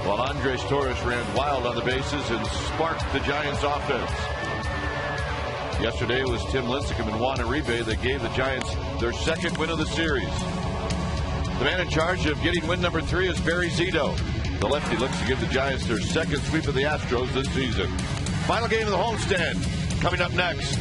while Andres Torres ran wild on the bases and sparked the Giants' offense. Yesterday was Tim Lincecum and Juan Uribe that gave the Giants their second win of the series. The man in charge of getting win number 3 is Barry Zito. The lefty looks to give the Giants their second sweep of the Astros this season. Final game of the homestand coming up next.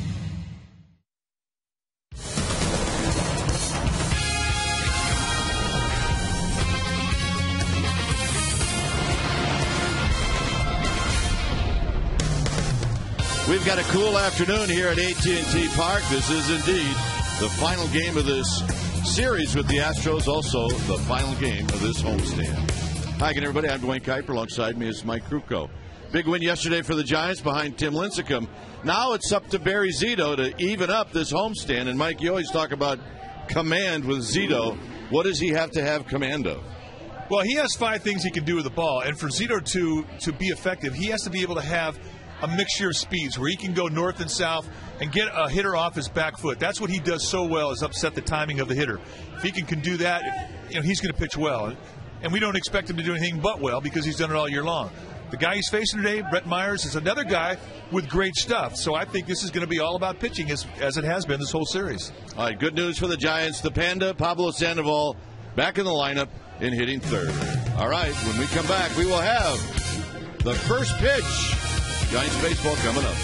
We've got a cool afternoon here at AT&T Park. This is indeed the final game of this series with the Astros, also the final game of this homestand. Hi again, everybody. I'm Dwayne Kuiper. Alongside me is Mike Krukow. Big win yesterday for the Giants behind Tim Lincecum. Now it's up to Barry Zito to even up this homestand. And, Mike, you always talk about command with Zito. What does he have to have command of? Well, he has 5 things he can do with the ball. And for Zito to be effective, he has to be able to have a mixture of speeds where he can go north and south and get a hitter off his back foot. That's what he does so well, is upset the timing of the hitter. If he can do that, he's going to pitch well. And we don't expect him to do anything but well because he's done it all year long. The guy he's facing today, Brett Myers, is another guy with great stuff. So I think this is going to be all about pitching as it has been this whole series. All right, good news for the Giants. The Panda, Pablo Sandoval, back in the lineup and hitting third. All right, when we come back, we will have the first pitch. Giants baseball coming up.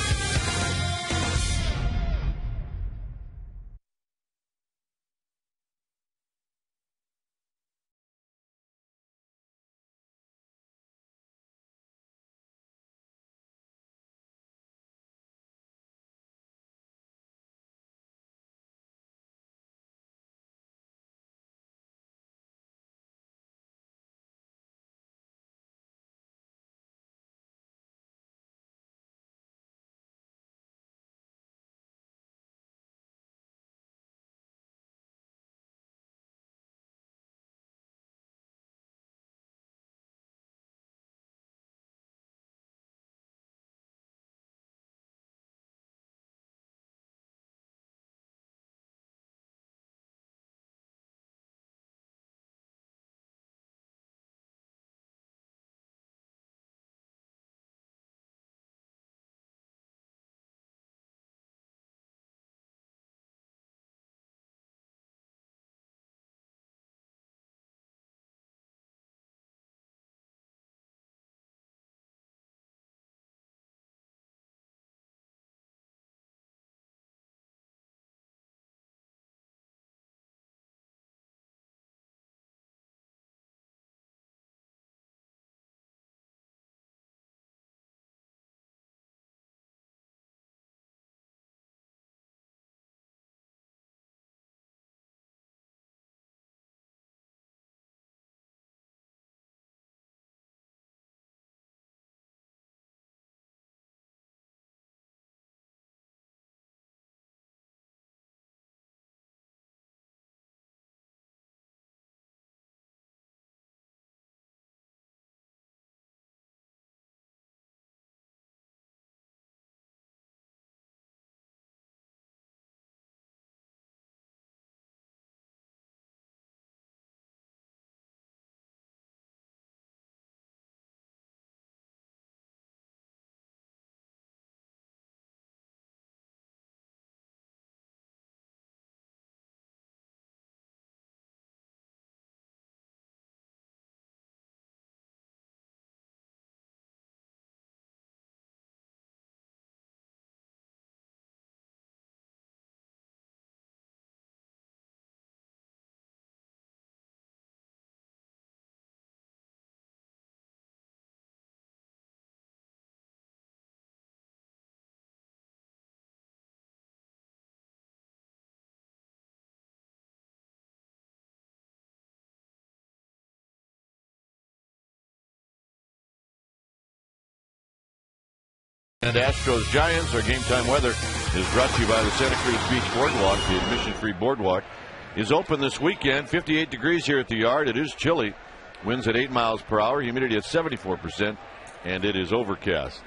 And Astros Giants, our game time weather is brought to you by the Santa Cruz Beach Boardwalk. The admission-free boardwalk is open this weekend. 58 degrees here at the yard. It is chilly. Winds at 8 miles per hour. Humidity at 74%. And it is overcast.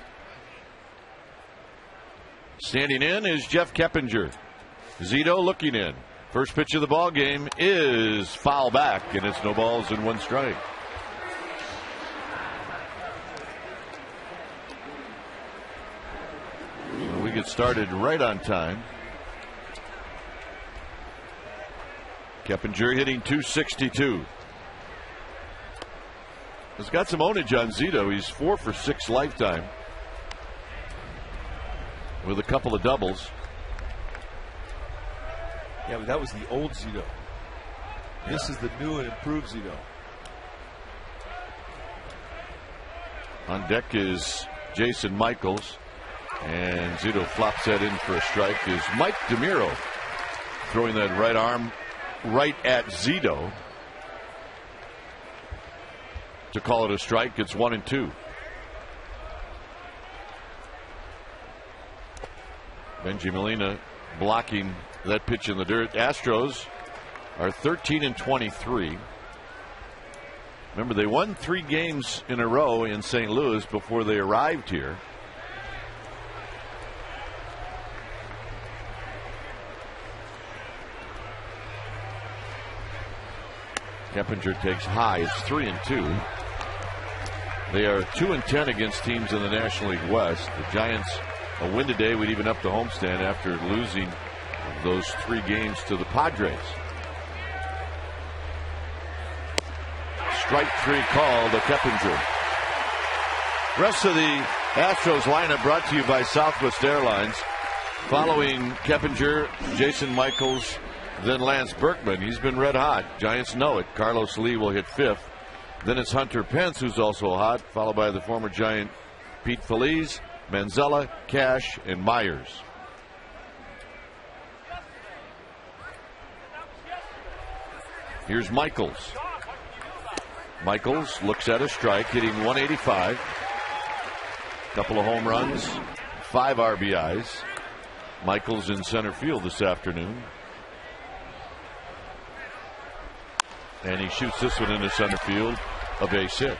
Standing in is Jeff Keppinger. Zito looking in. First pitch of the ball game is foul back, and it's no balls and 1 strike. get started right on time. Keppinger hitting .262. Has got some ownage on Zito. He's 4 for 6 lifetime with a couple of doubles. Yeah, but that was the old Zito. This is the new and improved Zito. On deck is Jason Michaels, and Zito flops that in for a strike. Is Mike DeMiro throwing that right arm right at Zito to call it a strike. It's 1-2. Benji Molina blocking that pitch in the dirt. Astros are 13-23. Remember, they won 3 games in a row in St. Louis before they arrived here. Keppinger takes high. It's 3-2. They are 2-10 against teams in the National League West. The Giants, a win today would even up the homestand after losing those 3 games to the Padres. Strike 3 call to Keppinger. Rest of the Astros lineup brought to you by Southwest Airlines. Following Keppinger, Jason Michaels, then Lance Berkman. He's been red hot. Giants know it. Carlos Lee will hit 5th. Then it's Hunter Pence, who's also hot, followed by the former Giant Pete Feliz, Manzella, Cash, and Myers. Here's Michaels. Michaels looks at a strike, hitting .185. Couple of home runs, 5 RBIs. Michaels in center field this afternoon. And he shoots this one into center field, a base hit.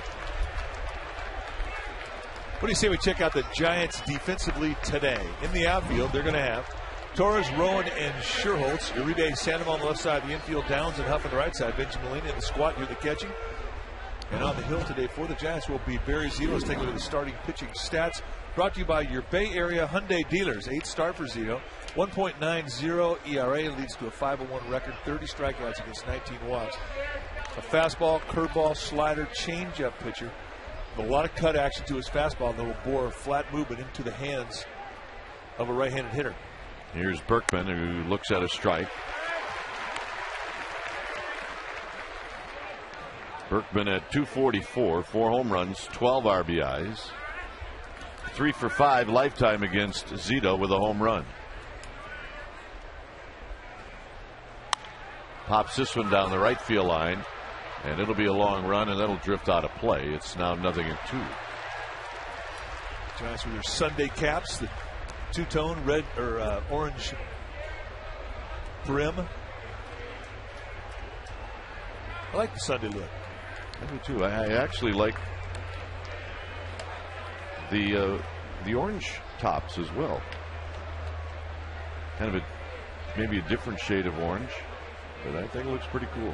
What do you say we check out the Giants defensively today? In the outfield, they're going to have Torres, Rowan, and Sherholtz. Uribe Sandoval on the left side of the infield. Downs and Huff on the right side. Benji Molina in the squat here, the catching. And on the hill today for the Giants will be Barry Zito. Let's take a look at the starting pitching stats. Brought to you by your Bay Area Hyundai dealers. 8 start for Zito. 1.90 ERA leads to a 501 record. 30 strikeouts against 19 walks. A fastball, curveball, slider, changeup pitcher. A lot of cut action to his fastball that will bore flat movement into the hands of a right-handed hitter. Here's Berkman, who looks at a strike. Berkman at .244, 4 home runs, 12 RBIs, 3 for 5 lifetime against Zito with a home run. Pops this one down the right field line, and it'll be a long run, and that'll drift out of play. It's now 0-2. Giants with their Sunday caps, the two-tone red or orange brim. I like the Sunday look. I do too. I actually like the orange tops as well. Kind of maybe a different shade of orange, but I think it looks pretty cool.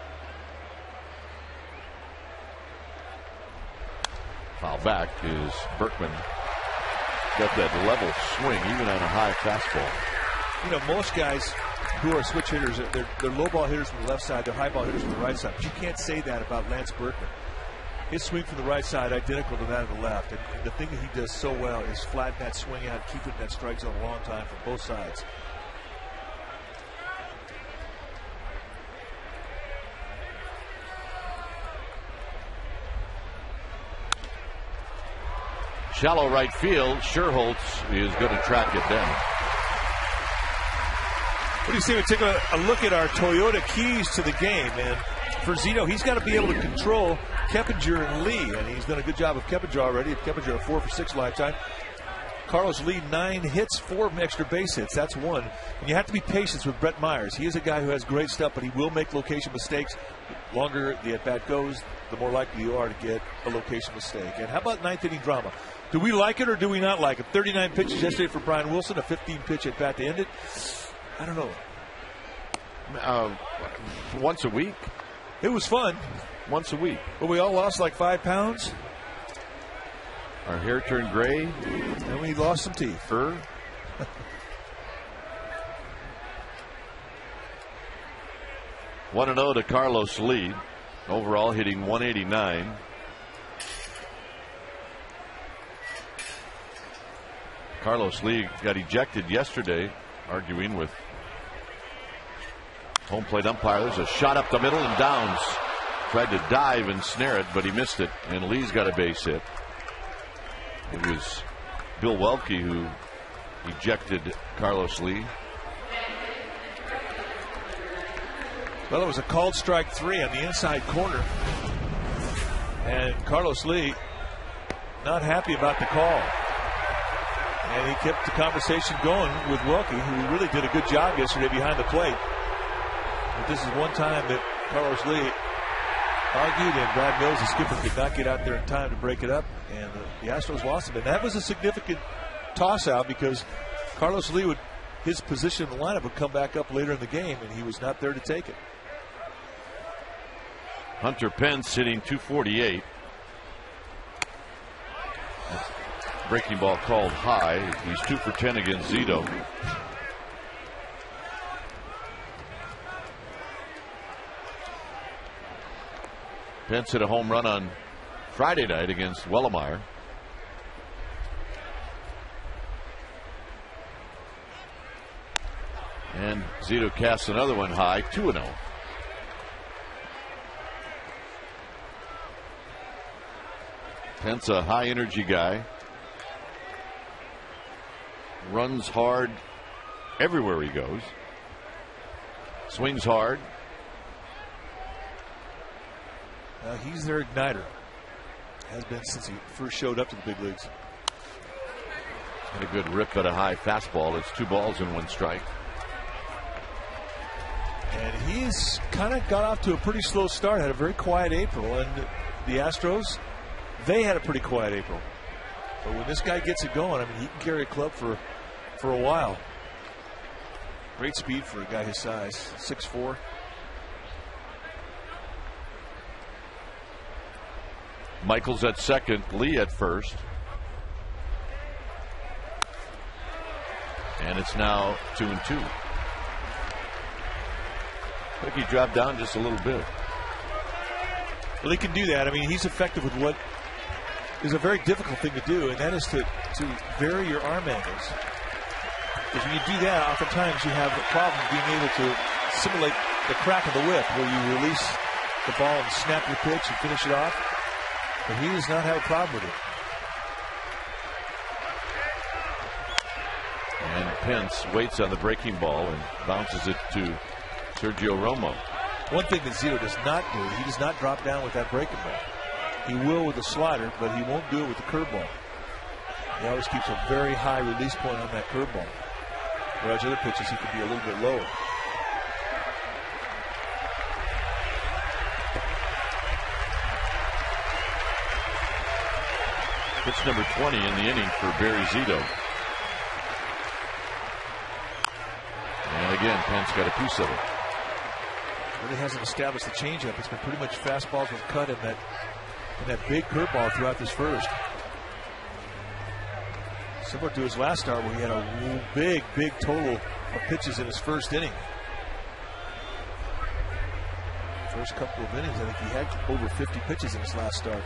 Foul back is Berkman. Got that level swing even on a high fastball. You know, most guys who are switch hitters, they're low ball hitters from the left side, they're high ball hitters from the right side. But you can't say that about Lance Berkman. His swing from the right side identical to that of the left. And the thing that he does so well is flatten that swing out, keep it in that strike zone a long time from both sides. Shallow right field. Sherholtz is going to track it down. What do you say we take a look at our Toyota keys to the game? And for Zito, he's got to be able to control Keppinger and Lee. And he's done a good job of Keppinger already. Keppinger a 4 for 6 lifetime. Carlos Lee 9 hits, 4 extra base hits. That's 1. And you have to be patient with Brett Myers. He is a guy who has great stuff, but he will make location mistakes. The longer the at-bat goes, the more likely you are to get a location mistake. And how about 9th inning drama? Do we like it or do we not like it? 39 pitches yesterday for Brian Wilson, a 15-pitch at-bat to end it. I don't know. Once a week? It was fun. Once a week. But we all lost like 5 pounds. Our hair turned gray. And we lost some teeth. Fur. (1-0) to Carlos Lee. Overall hitting .189. Carlos Lee got ejected yesterday, arguing with home plate umpire. There's a shot up the middle, and Downs tried to dive and snare it, but he missed it, and Lee's got a base hit. It was Bill Welke who ejected Carlos Lee. Well, it was a called strike 3 on the inside corner, and Carlos Lee not happy about the call. And he kept the conversation going with Welke, who really did a good job yesterday behind the plate. But this is one time that Carlos Lee argued, and Brad Mills, the skipper, could not get out there in time to break it up, and the Astros lost it. And that was a significant toss-out because Carlos Lee his position in the lineup would come back up later in the game, and he was not there to take it. Hunter Pence hitting .248. Breaking ball called high. He's 2 for 10 against Zito. Pence hit a home run on Friday night against Wellemeyer. And Zito casts another one high, 2-0. Pence, a high energy guy, runs hard everywhere he goes, swings hard. He's their igniter. Has been since he first showed up to the big leagues. And a good rip at a high fastball. It's 2 balls and 1 strike. And he's kind of got off to a pretty slow start. Had a very quiet April, and the Astros, they had a pretty quiet April. But when this guy gets it going, I mean, he can carry a club for a while. Great speed for a guy his size, 6'4". Michaels at second, Lee at first. And it's now 2-2. I think he dropped down just a little bit. Well, he can do that. I mean, he's effective with what is a very difficult thing to do, and that is to vary your arm angles. Because when you do that, oftentimes you have a problem being able to simulate the crack of the whip, where you release the ball and snap your pitch and finish it off. But he does not have a problem with it. And Pence waits on the breaking ball and bounces it to Sergio Romo. One thing that Zito does not do, he does not drop down with that breaking ball. He will with the slider, but he won't do it with the curveball. He always keeps a very high release point on that curveball. Whereas other pitches, he can be a little bit lower. Pitch number 20 in the inning for Barry Zito. And again, Pence got a piece of it. Really hasn't established the changeup. It's been pretty much fastballs with cut and that big curveball throughout this first. Similar to his last start, where he had a big total of pitches in his first inning. First couple of innings, I think he had over 50 pitches in his last start.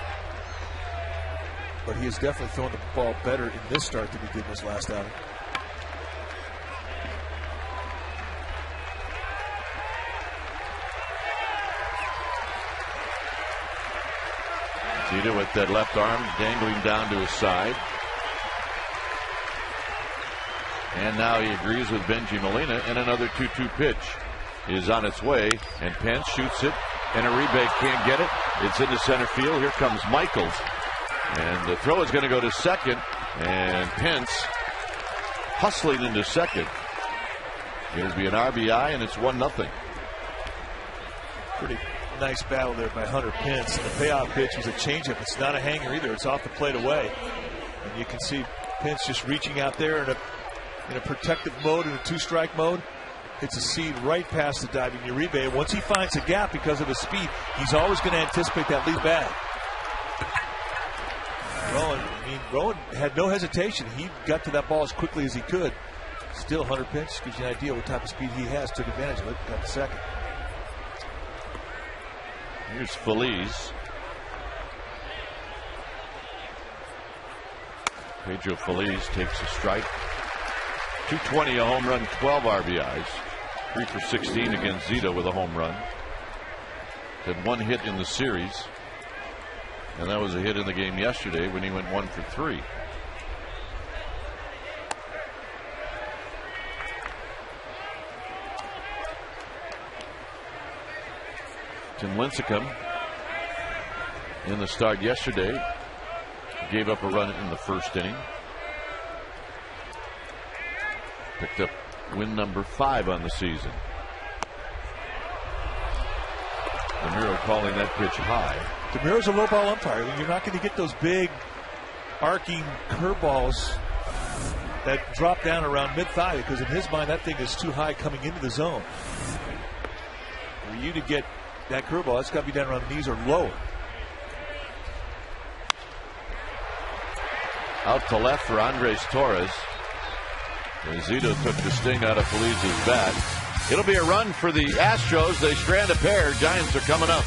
But he has definitely thrown the ball better in this start than he did in his last outing. Zito with that left arm dangling down to his side. And now he agrees with Benji Molina, and another 2-2 pitch is on its way, and Pence shoots it, and Uribe can't get it. It's into center field. Here comes Michaels, and the throw is going to go to second, and Pence hustling into second. It'll be an RBI, and it's 1-0. Pretty nice battle there by Hunter Pence. And the payoff pitch was a changeup. It's not a hanger either. It's off the plate away. And you can see Pence just reaching out there in a protective mode, in a 2-strike mode. Hits a seed right past the diving Uribe. Once he finds a gap because of his speed, he's always going to anticipate that lead bag. Rowan had no hesitation. He got to that ball as quickly as he could. Still 100 pitch, gives you an idea what type of speed he has. Took advantage of it, got the second. Here's Feliz. Pedro Feliz takes a strike. 220, a home run, 12 RBIs. 3 for 16 against Zito with a home run. Had 1 hit in the series. And that was a hit in the game yesterday when he went 1 for 3. Tim Lincecum in the start yesterday gave up a run in the first inning. Picked up win number 5 on the season. DeMuro calling that pitch high. DeMuro's a low ball umpire. You're not going to get those big arcing curveballs that drop down around mid-thigh, because in his mind that thing is too high coming into the zone. For you to get that curveball, it's got to be down around the knees or lower. Out to left for Andres Torres. And Zito took the sting out of Feliz's bat. It'll be a run for the Astros. They strand a pair. Giants are coming up.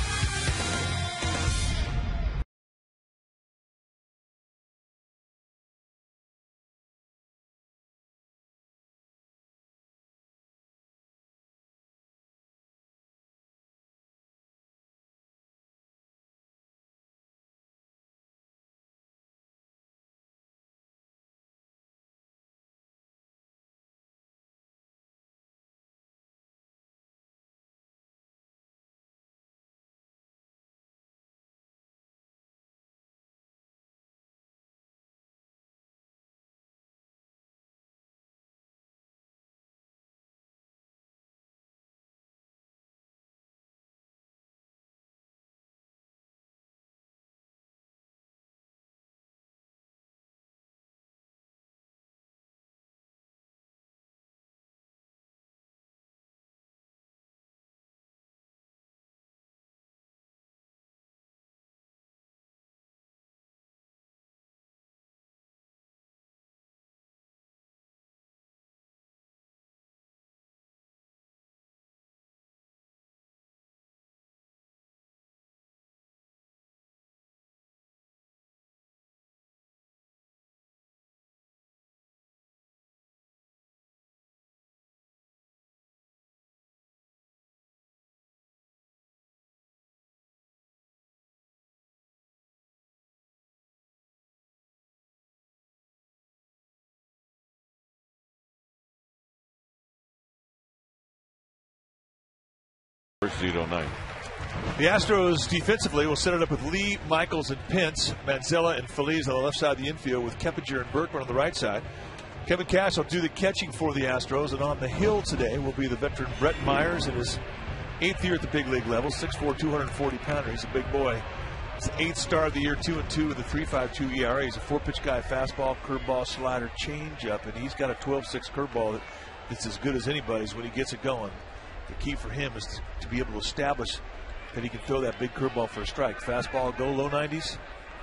Zito 9. The Astros defensively will set it up with Lee, Michaels, and Pence, Manzella and Feliz on the left side of the infield, with Keppinger and Berkman on the right side. Kevin Cash will do the catching for the Astros, and on the hill today will be the veteran Brett Myers in his 8th year at the big league level, 6'4", 240-pounder. He's a big boy. He's the 8th star of the year, 2-2 with a 3.52 ERA. He's a 4-pitch guy: fastball, curveball, slider, changeup, and he's got a 12-6 curveball that's as good as anybody's when he gets it going. The key for him is to be able to establish that he can throw that big curveball for a strike. Fastball, go low 90s.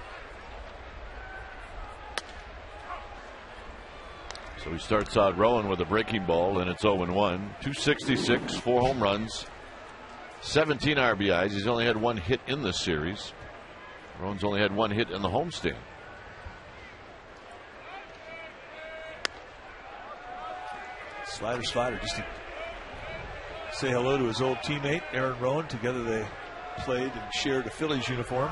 So he starts out Rowan with a breaking ball, and it's 0-1. 266, 4 home runs, 17 RBIs. He's only had 1 hit in this series. Rowan's only had 1 hit in the homestand. Slider, just to say hello to his old teammate, Aaron Rowan. Together they played and shared a Phillies uniform.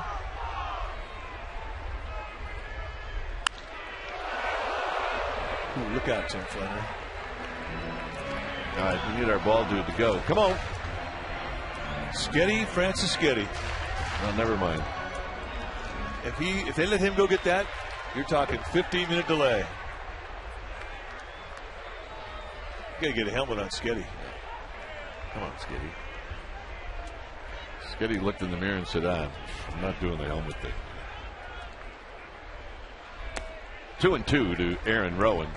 Ooh, look out, Tim Flannery. All right, we need our ball dude to go. Come on. Francis Sketty. Oh, never mind. If they let him go get that, you're talking 15-minute delay. You got to get a helmet on Sketty. Come on, Sketty. Sketty looked in the mirror and said, I'm not doing the helmet thing. 2-2 to Aaron Rowan.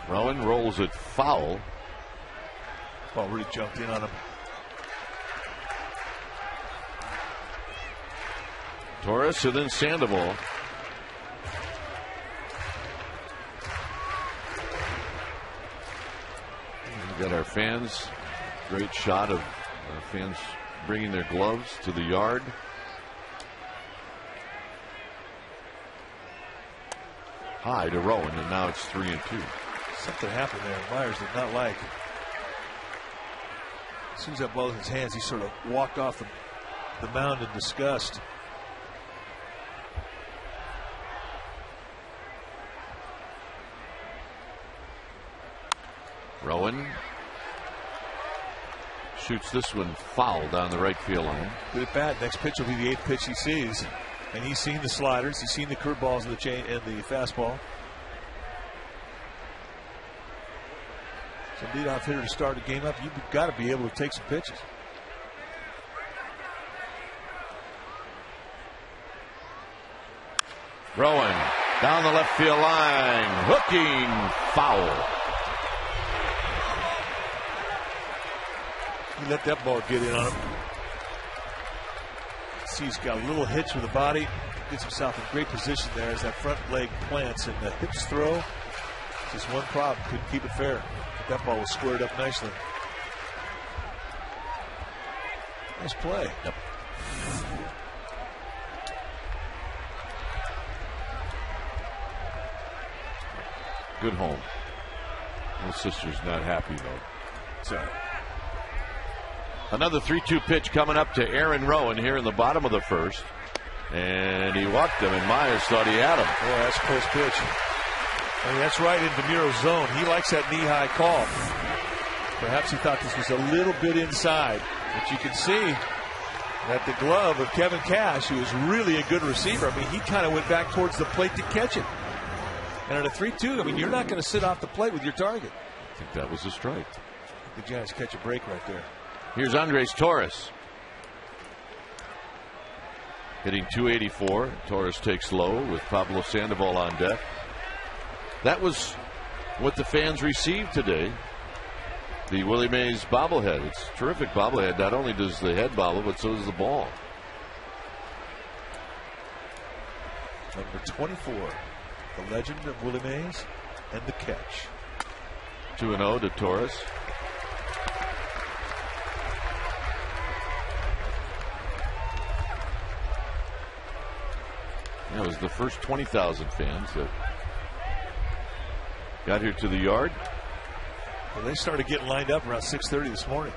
Rowan rolls it foul. Ball really jumped in on him. Torres and then Sandoval. We got our fans. Great shot of our fans bringing their gloves to the yard. High to Rowan, and now it's 3-2. Something happened there. Myers did not like. As soon as that ball was in his hands, he sort of walked off the mound in disgust. Rowan shoots this one foul down the right field line. Good at bat. Next pitch will be the 8th pitch he sees. And he's seen the sliders, he's seen the curveballs and the fastball. So leadoff hitter to start a game up, you've got to be able to take some pitches. Rowan down the left field line, hooking foul. He let that ball get in on him. See, he's got a little hitch with the body. Gets himself in great position there as that front leg plants and the hips throw. Just one problem, couldn't keep it fair. But that ball was squared up nicely. Nice play. Yep. Good home. Little sister's not happy though. So. Another 3-2 pitch coming up to Aaron Rowan here in the bottom of the first. And he walked him, and Myers thought he had him. Boy, that's a close pitch. I mean, that's right in DeMuro's zone. He likes that knee-high call. Perhaps he thought this was a little bit inside. But you can see that the glove of Kevin Cash, who is really a good receiver, I mean, he kind of went back towards the plate to catch it. And at a 3-2, I mean, you're not going to sit off the plate with your target. I think that was a strike. The Giants catch a break right there. Here's Andres Torres. Hitting .284. Torres takes low with Pablo Sandoval on deck. That was what the fans received today. The Willie Mays bobblehead. It's a terrific bobblehead. Not only does the head bobble, but so does the ball. Number 24. The legend of Willie Mays and the catch. 2-0 to Torres. That was the first 20,000 fans that got here to the yard. Well, they started getting lined up around 6:30 this morning.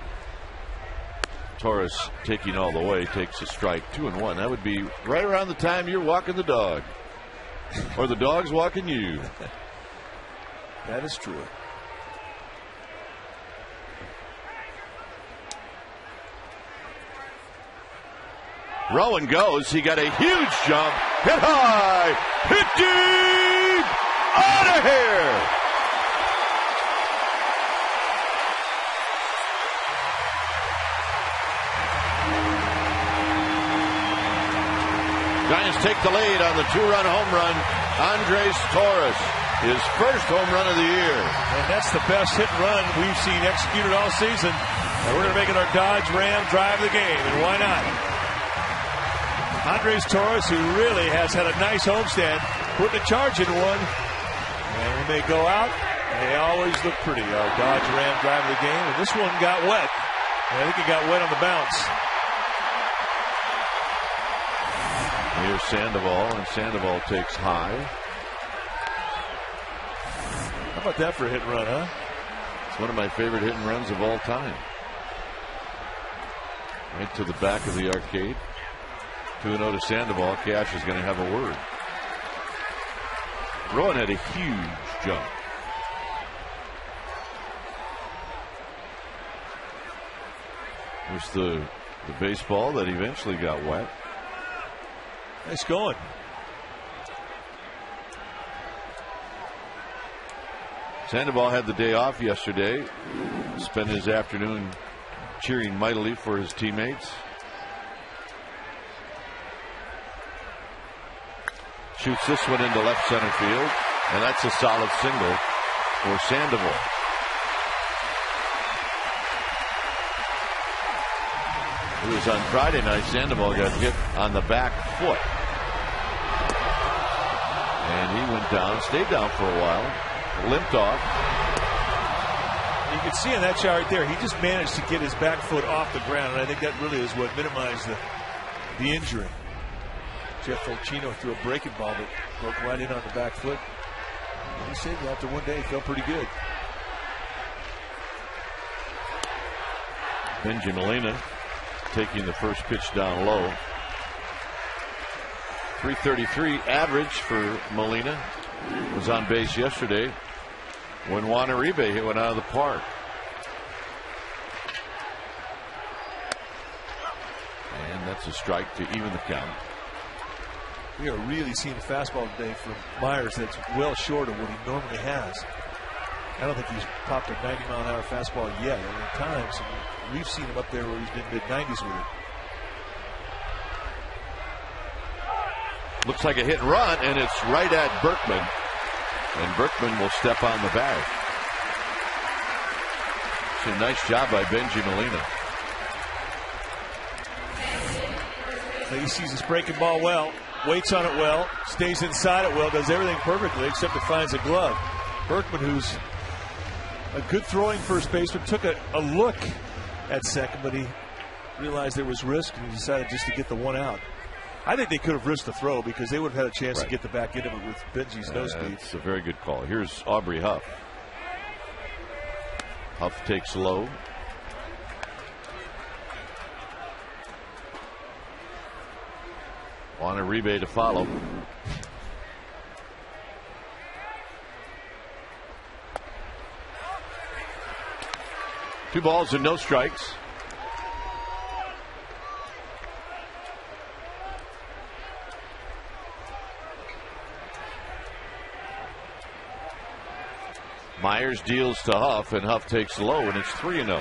Torres taking all the way, takes a strike. 2-1. That would be right around the time you're walking the dog. Or the dog's walking you. That is true. Rowan goes. He got a huge jump. Hit high. Hit deep. Out of here. Giants take the lead on the 2-run home run. Andres Torres, his first home run of the year. And that's the best hit and run we've seen executed all season. And we're going to make it our Dodge Ram drive of the game. And why not? Andres Torres, who really has had a nice homestand, putting a charge into one. And when they go out, they always look pretty. Our Dodge Ram drive of the game. And this one got wet. And I think it got wet on the bounce. Here's Sandoval, and Sandoval takes high. How about that for a hit and run, huh? It's one of my favorite hit and runs of all time. Right to the back of the arcade. 2-0 to Sandoval. Cash is going to have a word. Rowan had a huge jump. There's the baseball that eventually got wet. Nice going. Sandoval had the day off yesterday. Spent his afternoon cheering mightily for his teammates. Shoots this one into left center field, and that's a solid single. for Sandoval. It was on Friday night. Sandoval got hit on the back foot. And he went down, stayed down for a while, limped off. You can see in that shot right there, he just managed to get his back foot off the ground, and I think that really is what minimized the injury. Jeff Fulcino threw a breaking ball that broke right in on the back foot. And he said after one day, he felt pretty good. Benji Molina taking the first pitch down low. 333 average for Molina. Was on base yesterday when Juan Uribe hit one out of the park. And that's a strike to even the count. We are really seeing a fastball today from Myers that's well short of what he normally has. I don't think he's popped a 90-mile-an-hour fastball yet. And at times, we've seen him up there where he's been mid-90s with it. Looks like a hit and run, and it's right at Berkman. And Berkman will step on the bag. It's a nice job by Benji Molina. He sees this breaking ball well, waits on it well, stays inside it well, does everything perfectly except it finds a glove. Berkman, who's a good throwing first baseman, took a look at second, but he realized there was risk and he decided just to get the one out. I think they could have risked the throw because they would have had a chance to get the back end of it with Benji's nose speed. It's a very good call. Here's Aubrey Huff. Huff takes low. Juan Uribe to follow. Two balls and no strikes. Myers deals to Huff, and Huff takes low, and it's 3-0.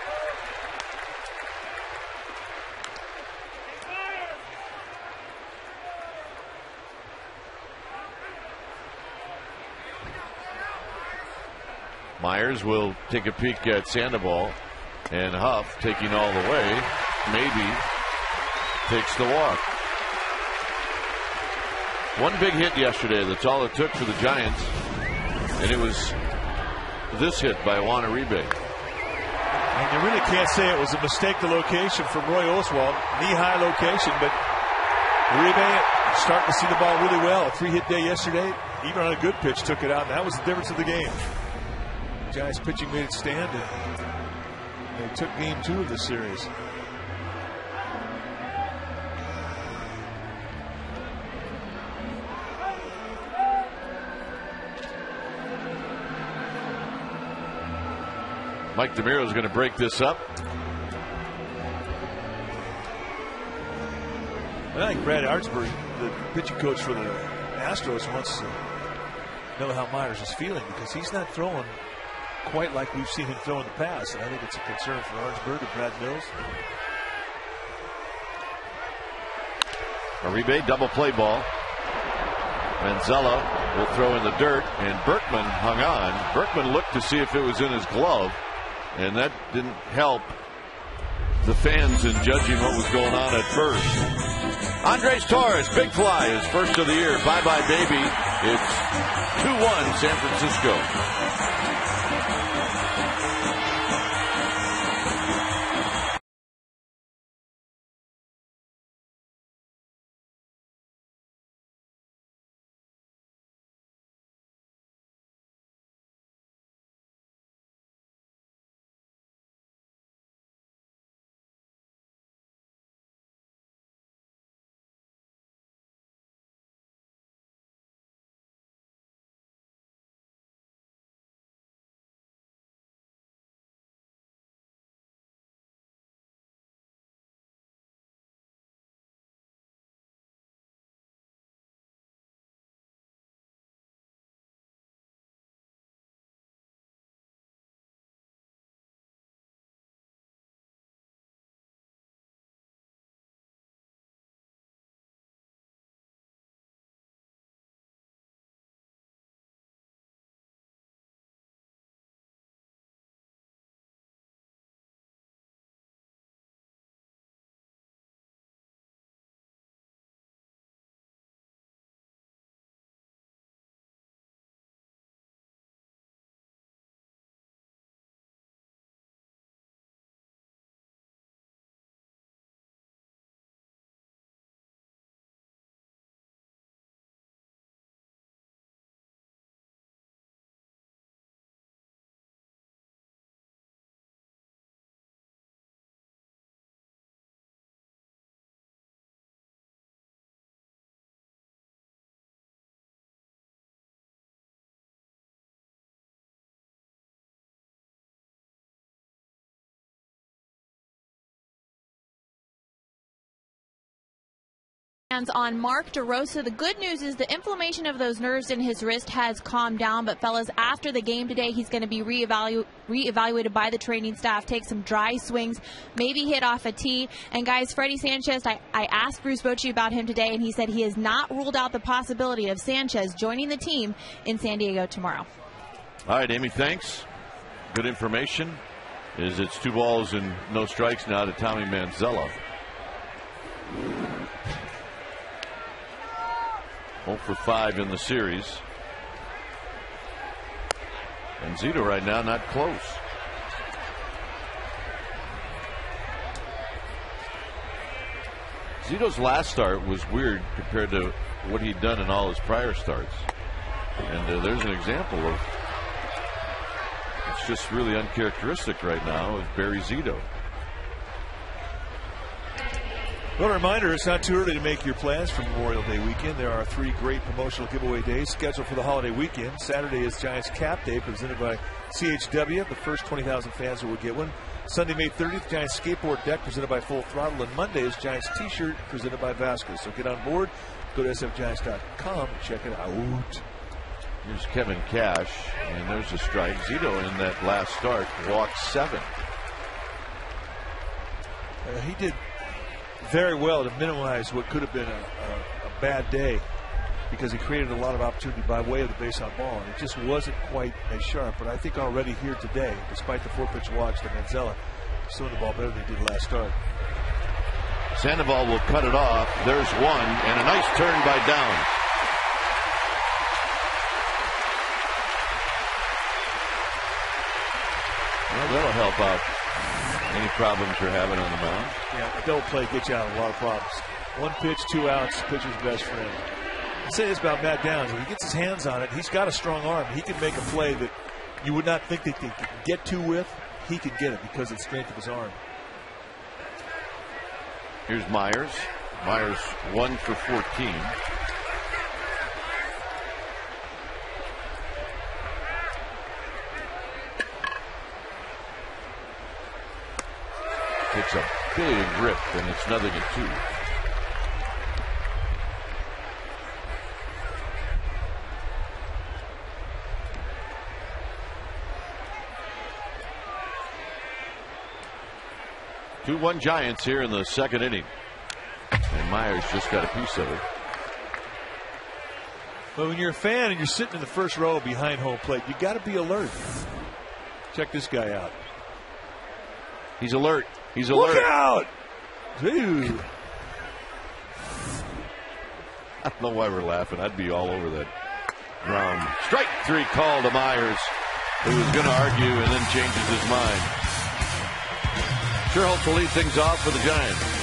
Myers will take a peek at Sandoval, and Huff taking all the way, maybe takes the walk. One big hit yesterday, that's all it took for the Giants, and it was this hit by Juan Uribe. And you really can't say it was a mistake, the location from Roy Oswalt, knee-high location, but Uribe starting to see the ball really well. A three-hit day yesterday, even on a good pitch, took it out, and that was the difference of the game. Giants pitching made it stand, and they took game 2 of the series. Mike DeMiro is going to break this up. I think Brad Artsberg, the pitching coach for the Astros, wants to know how Myers is feeling because he's not throwing quite like we've seen him throw in the past. And I think it's a concern for Artsberg and Brad Mills. Uribe, double play ball. Manzella will throw in the dirt, and Berkman hung on. Berkman looked to see if it was in his glove, and that didn't help the fans in judging what was going on at first. Andres Torres, big fly, his first of the year. Bye-bye, baby. It's 2-1 San Francisco. On Mark DeRosa. The good news is the inflammation of those nerves in his wrist has calmed down. But, fellas, after the game today, he's going to be reevaluated by the training staff, take some dry swings, maybe hit off a tee. And, guys, Freddie Sanchez, I asked Bruce Bochy about him today, and he said he has not ruled out the possibility of Sanchez joining the team in San Diego tomorrow. All right, Amy, thanks. Good information. It's 2 balls and no strikes now to Tommy Manzella. 0 for 5 in the series. And Zito right now not close. Zito's last start was weird compared to what he'd done in all his prior starts. And there's an example of it's just really uncharacteristic right now of Barry Zito. Well, a reminder, it's not too early to make your plans for Memorial Day weekend. There are 3 great promotional giveaway days scheduled for the holiday weekend. Saturday is Giants Cap Day presented by CHW. The first 20,000 fans will get one. Sunday, May 30th, Giants Skateboard Deck presented by Full Throttle. And Monday is Giants T-shirt presented by Vasquez. So get on board. Go to sfgiants.com and check it out. Here's Kevin Cash, and there's a strike. Zito in that last start walked 7. He did very well to minimize what could have been a bad day because he created a lot of opportunity by way of the base on ball, and it just wasn't quite as sharp. But I think already here today, despite the 4-pitch walks to Manzella, he's throwing the ball better than he did last start. Sandoval will cut it off. There's one, and a nice turn by Downs. Well, that'll help out any problems you're having on the mound. Yeah, a double play gets you out of a lot of problems. 1 pitch, 2 outs, pitcher's best friend. I'll say this about Matt Downs. When he gets his hands on it, he's got a strong arm. He can make a play that you would not think that he could get to with. He can get it because of the strength of his arm. Here's Myers. Myers 1 for 14. Takes a big rip, and it's 0-2. Two 2-1 Giants here in the second inning. And Myers just got a piece of it. But when you're a fan and you're sitting in the first row behind home plate, you got to be alert. Check this guy out. He's alert. He's alert. Look out! Dude. I don't know why we're laughing. I'd be all over that ground. Strike 3 call to Myers, who was going to argue and then changes his mind. Sure hopes to lead things off for the Giants.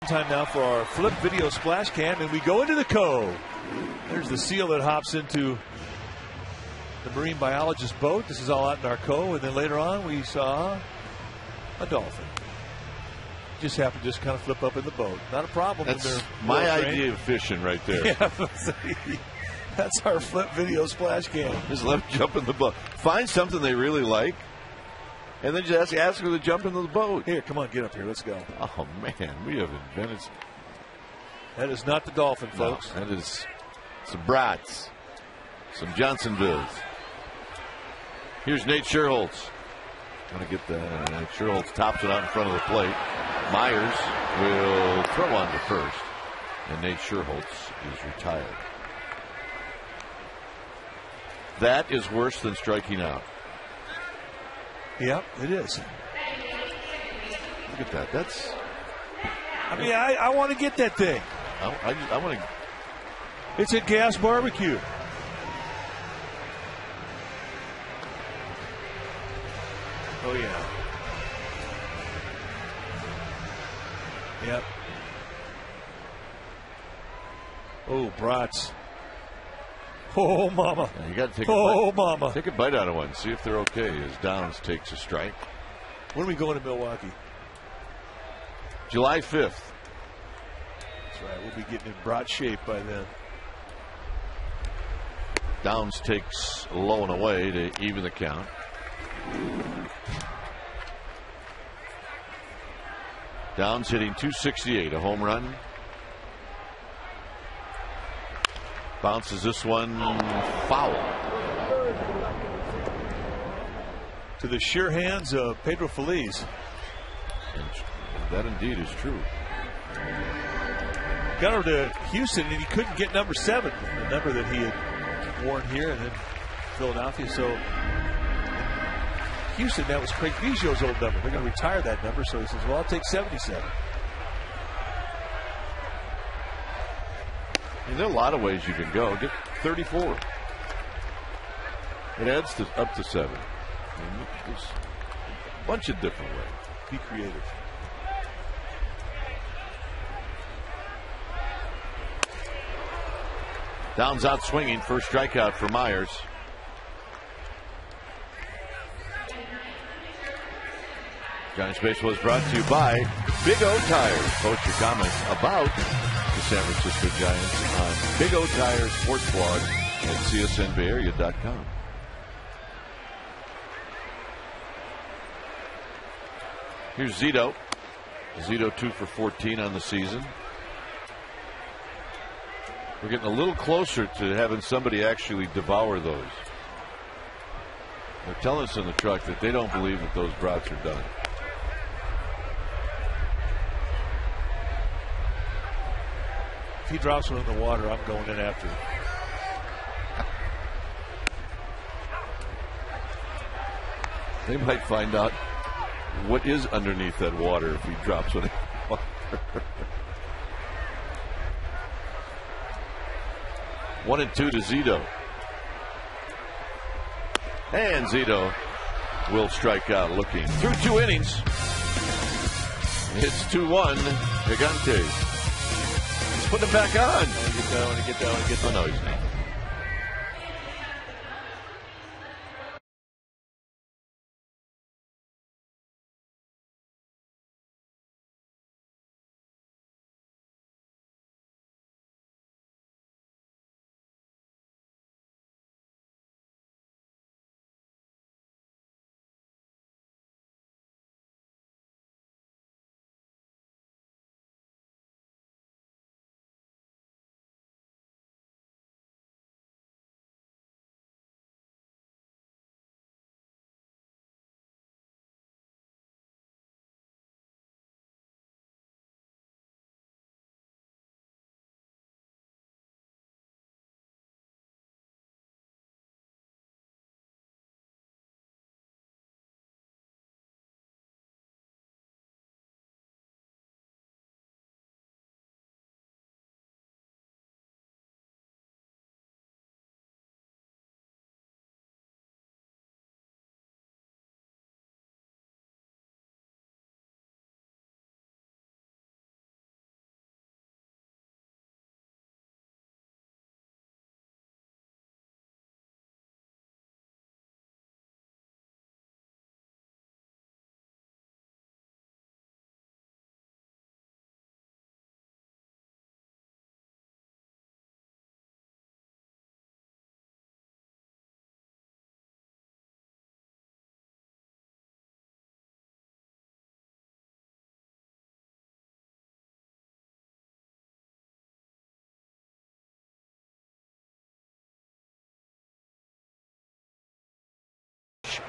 time now for our flip video splash cam, and we go into the cove. There's the seal that hops into the marine biologist boat. This is all out in our cove, and then later on we saw a dolphin. Just happened to just kind of flip up in the boat. Not a problem. That's my idea of fishing right there. Yeah, that's our flip video splash cam. Just let them jump in the boat. Find something they really like, and then just ask them to jump into the boat. Here, come on, get up here. Let's go. Oh, man, we have invented. That is not the dolphin, folks. No, that is some brats, some Johnsonvilles. Here's Nate Sherholtz. Going to get the Nate Sherholtz tops it out in front of the plate. Myers will throw on to first, and Nate Sherholtz is retired. That is worse than striking out. Yep, it is. Look at that. That's. I mean, I want to get that thing. I want to. It's a gas barbecue. Oh, yeah. Yep. Oh, brats. Oh, mama. Now you got to take a bite. Take a bite out of one. See if they're okay as Downs takes a strike. When are we going to Milwaukee? July 5th. That's right. We'll be getting in brat shape by then. Downs takes low and away to even the count. Downs hitting .268, a home run. Bounces this one foul. To the sure hands of Pedro Feliz. And that indeed is true. Got over to Houston and he couldn't get number 7, the number that he had worn here and then Philadelphia. So Houston, that was Craig Biggio's old number. They're going to retire that number. So he says, well, I'll take 77. There are a lot of ways you can go. Get 34. It adds to up to 7. There's a bunch of different ways. Be creative. Downs out swinging. First strikeout for Myers. Giants Baseball is brought to you by Big O Tires. Post your comments about the San Francisco Giants on Big O Tires Sports Blog at csnbayarea.com. Here's Zito. Zito 2 for 14 on the season. We're getting a little closer to having somebody actually devour those. They're telling us in the truck that they don't believe that those brats are done. If he drops one in the water, I'm going in after him. They might find out what is underneath that water if he drops one in the water. 1-2 to Zito. And Zito will strike out looking through 2 innings. It's 2-1 Gigantes. He's putting him back on. Get down. Oh, no, he's not.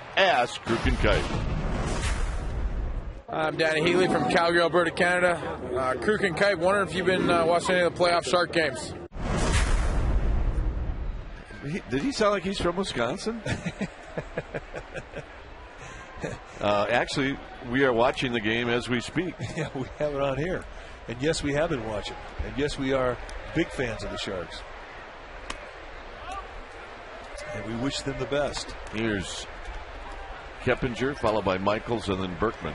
Ask Kruk and Kite. I'm Danny Healy from Calgary, Alberta, Canada. Kruk and Kite, wondering if you've been watching any of the playoff Shark games. Did he sound like he's from Wisconsin? Actually, we are watching the game as we speak. Yeah, we have it on here. And yes, we have been watching. And yes, we are big fans of the Sharks. And we wish them the best. Here's Keppinger, followed by Michaels, and then Berkman.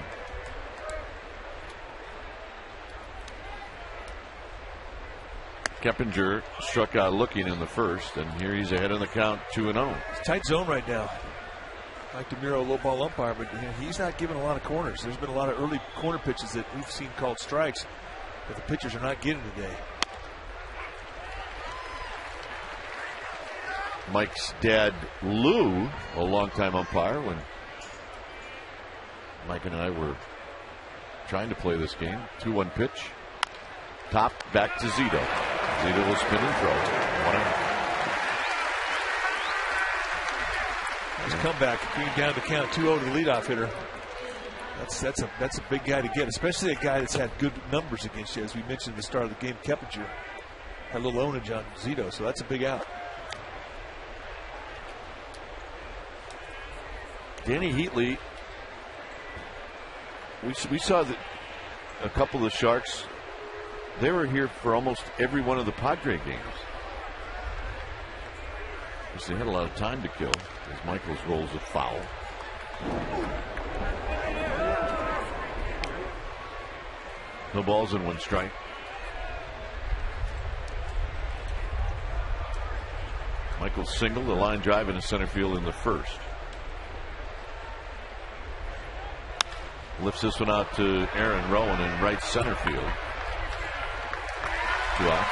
Keppinger struck out looking in the first, and here he's ahead in the count, 2-0. It's tight zone right now. Mike DeMuro, low ball umpire, but he's not giving a lot of corners. There's been a lot of early corner pitches that we've seen called strikes that the pitchers are not getting today. Mike's dad, Lou, a longtime umpire, when Mike and I were trying to play this game. 2-1 pitch. Top back to Zito. Zito will spin and throw. 1-0. His comeback, being down to count 2-0 to the leadoff hitter. That's a big guy to get, especially a guy that's had good numbers against you, as we mentioned at the start of the game. Keppinger had a little ownage on Zito, so that's a big out. Danny Heatley, we saw that a couple of the Sharks, they were here for almost every one of the Padre games. Because they had a lot of time to kill as Michaels rolls a foul. No balls and 1 strike. Michaels singled, the line drive into center field in the first. Lifts this one out to Aaron Rowan in right center field. 2 outs.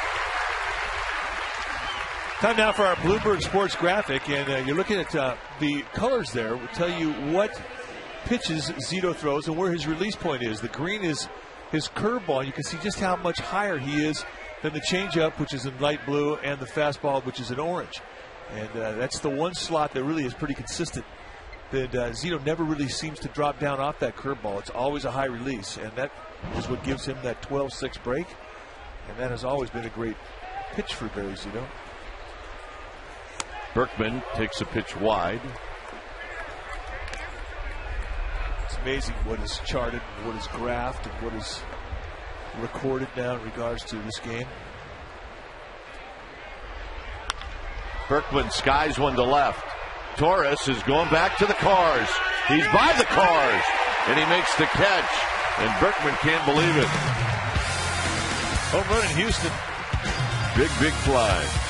Time now for our Bluebird Sports graphic, and you're looking at the colors there. Will tell you what pitches Zito throws and where his release point is. The green is his curveball. You can see just how much higher he is than the changeup, which is in light blue, and the fastball, which is in orange. And that's the one slot that really is pretty consistent. That Zito never really seems to drop down off that curveball. It's always a high release, and that is what gives him that 12-6 break. And that has always been a great pitch for Barry Zito. Berkman takes a pitch wide. It's amazing what is charted, what is graphed, and what is recorded now in regards to this game. Berkman skies one to left. Torres is going back to the cars. He's by the cars, and he makes the catch. And Berkman can't believe it. Home run in Houston. Big fly.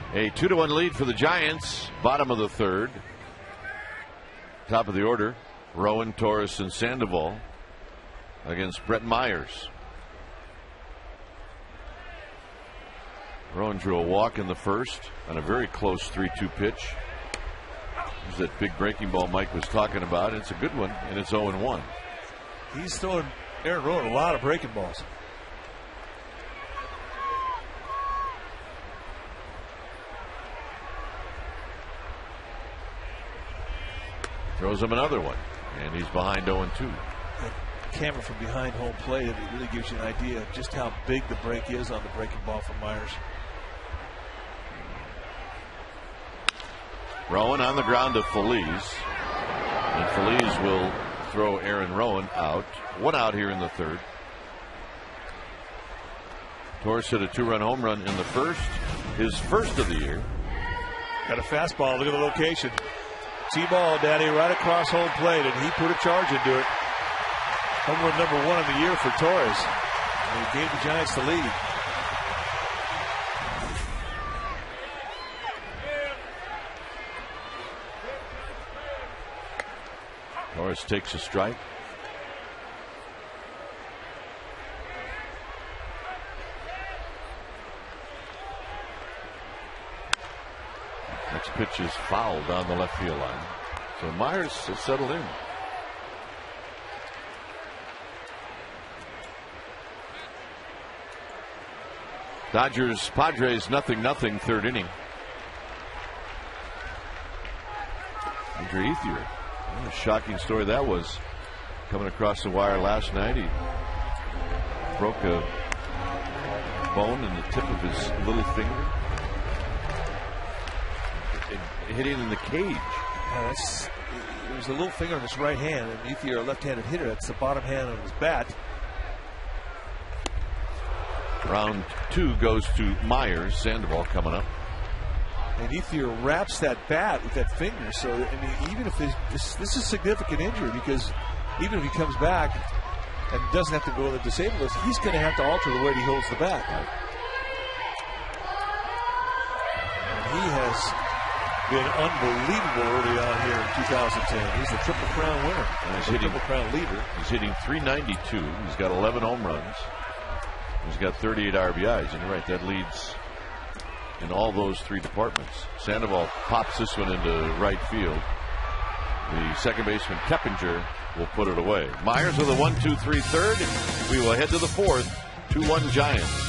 A 2-1 lead for the Giants. Bottom of the third. Top of the order, Rowan, Torres, and Sandoval against Brett Myers. Rowan drew a walk in the first on a very close 3-2 pitch. There's that big breaking ball Mike was talking about. It's a good one, and it's 0-1. He's throwing Aaron Rowan a lot of breaking balls. Throws him another one, and he's behind 0-2. Camera from behind home plate, it really gives you an idea of just how big the break is on the breaking ball from Myers. Rowan on the ground to Feliz, and Feliz will throw Aaron Rowan out. One out here in the third. Torres hit a 2-run home run in the first, his first of the year. Got a fastball. Look at the location. T-ball, Daddy, right across home plate, and he put a charge into it. Home run number 1 of the year for Torres. And he gave the Giants the lead. Torres takes a strike. Next pitch is foul down the left field line. So Myers has settled in. Dodgers, Padres, 0-0, third inning. Andrew Ethier. What a shocking story that was. Coming across the wire last night, he broke a bone in the tip of his little finger. It hit him in the cage. Yeah, it was a little finger on his right hand, and Ethier, a left-handed hitter, that's the bottom hand on his bat. Round 2 goes to Myers. Sandoval coming up. And Ethier wraps that bat with that finger. So, I mean, even if this is a significant injury, because even if he comes back and doesn't have to go on the disabled list, he's going to have to alter the way he holds the bat. And he has been unbelievable early on here in 2010. He's the Triple Crown winner. And he's hitting, Triple Crown leader. He's hitting .392. He's got 11 home runs. He's got 38 RBIs. And you're right, that leads in all those 3 departments. Sandoval pops this one into right field. The second baseman Keppinger will put it away. Myers with a 1-2-3 third. We will head to the fourth. 2-1 Giants.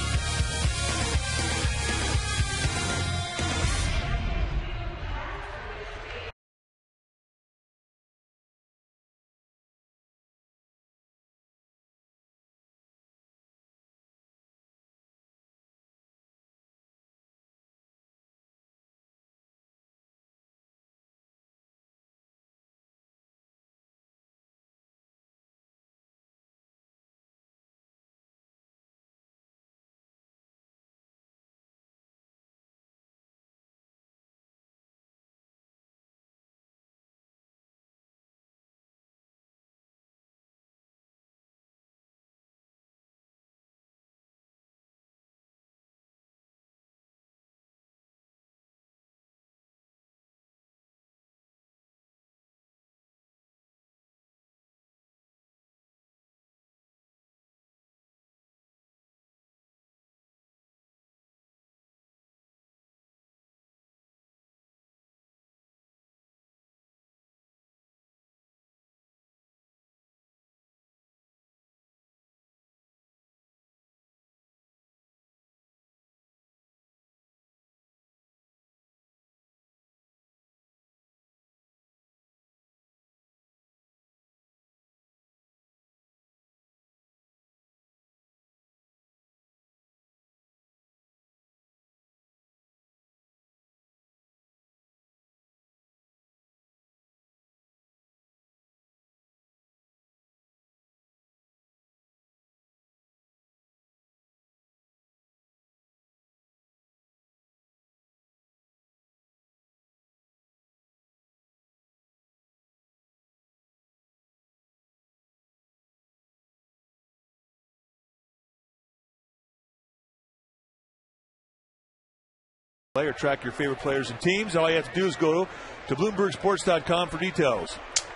Play or track your favorite players and teams. All you have to do is go to BloombergSports.com for details.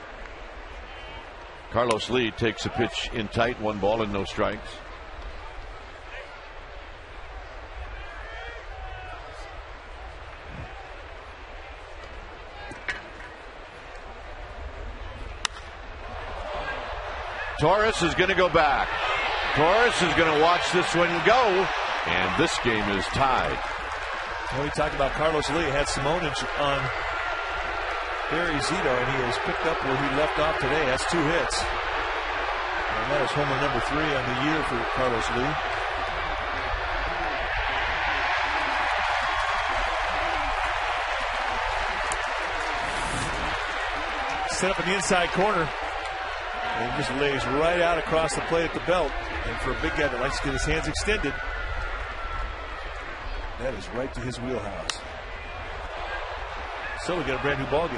Carlos Lee takes a pitch in tight, 1 ball and no strikes. Torres is going to go back. Torres is going to watch this one go, and this game is tied. Well, we talked about Carlos Lee. Had Simonich on Barry Zito, and he has picked up where he left off today. That's 2 hits. And that is homer number 3 on the year for Carlos Lee. Set up in the inside corner. And he just lays right out across the plate at the belt. And for a big guy that likes to get his hands extended, that is right to his wheelhouse. So we got a brand new ball game.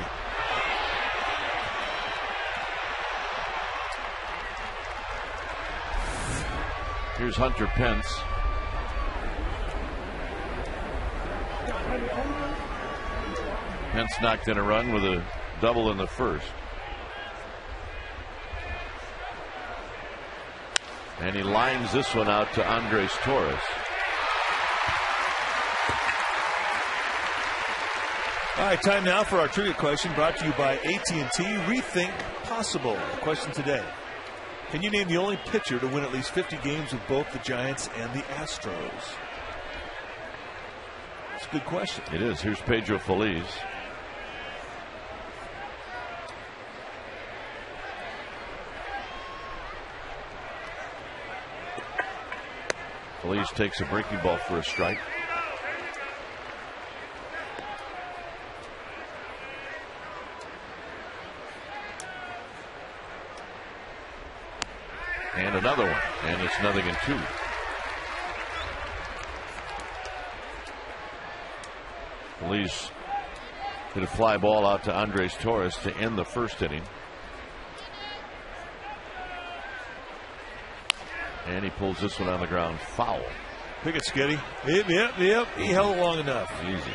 Here's Hunter Pence. Pence knocked in a run with a double in the first. And he lines this one out to Andres Torres. All right, time now for our trivia question brought to you by AT&T. Rethink possible. The question today: can you name the only pitcher to win at least 50 games with both the Giants and the Astros? It's a good question. It is. Here's Pedro Feliz. Feliz takes a breaking ball for a strike. And another one, and it's 0-2. Feliz hit a fly ball out to Andres Torres to end the first inning. And he pulls this one on the ground foul. Pick it, Skitty. Yep. He held it long enough. Easy.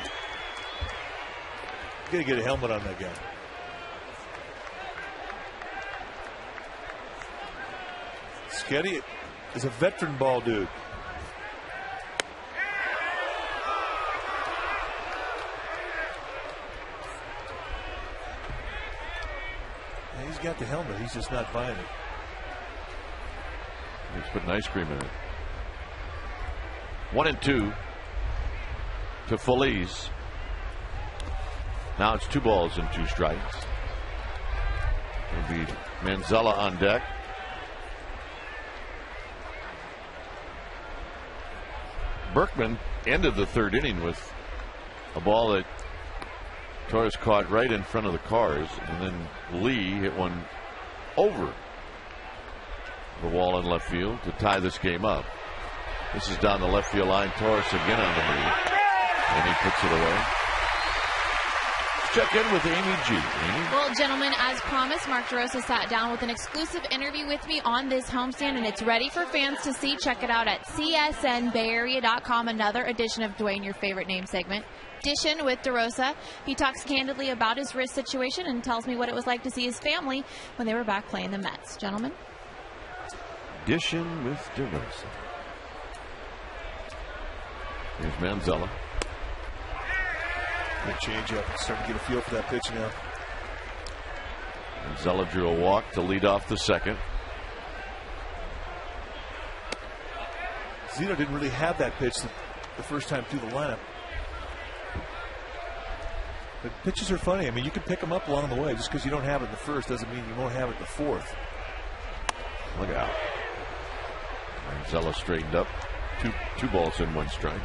Gotta get a helmet on that guy. Skitty is a veteran ball dude. Yeah, he's got the helmet. He's just not buying it. He's putting ice cream in it. 1-2 to Feliz. Now it's 2 balls and 2 strikes. It'll be Manzella on deck. Berkman ended the third inning with a ball that Torres caught right in front of the cars, and then Lee hit one over the wall in left field to tie this game up. This is down the left field line. Torres again on the move, and he puts it away. Let's check in with Amy G. Amy? Well, gentlemen, as promised, Mark DeRosa sat down with an exclusive interview with me on this homestand, and it's ready for fans to see. Check it out at csnbayarea.com. Another edition of Dwayne, your favorite name segment. Edition with DeRosa. He talks candidly about his wrist situation and tells me what it was like to see his family when they were back playing the Mets. Gentlemen. Edition with DeRosa. Here's Manzella. Good change up. Starting to get a feel for that pitch now. Manzella drew a walk to lead off the second. Zito didn't really have that pitch the first time through the lineup. But pitches are funny. I mean, you can pick them up along the way. Just because you don't have it in the first doesn't mean you won't have it in the fourth. Look out. Manzella straightened up. Two balls and 1 strike.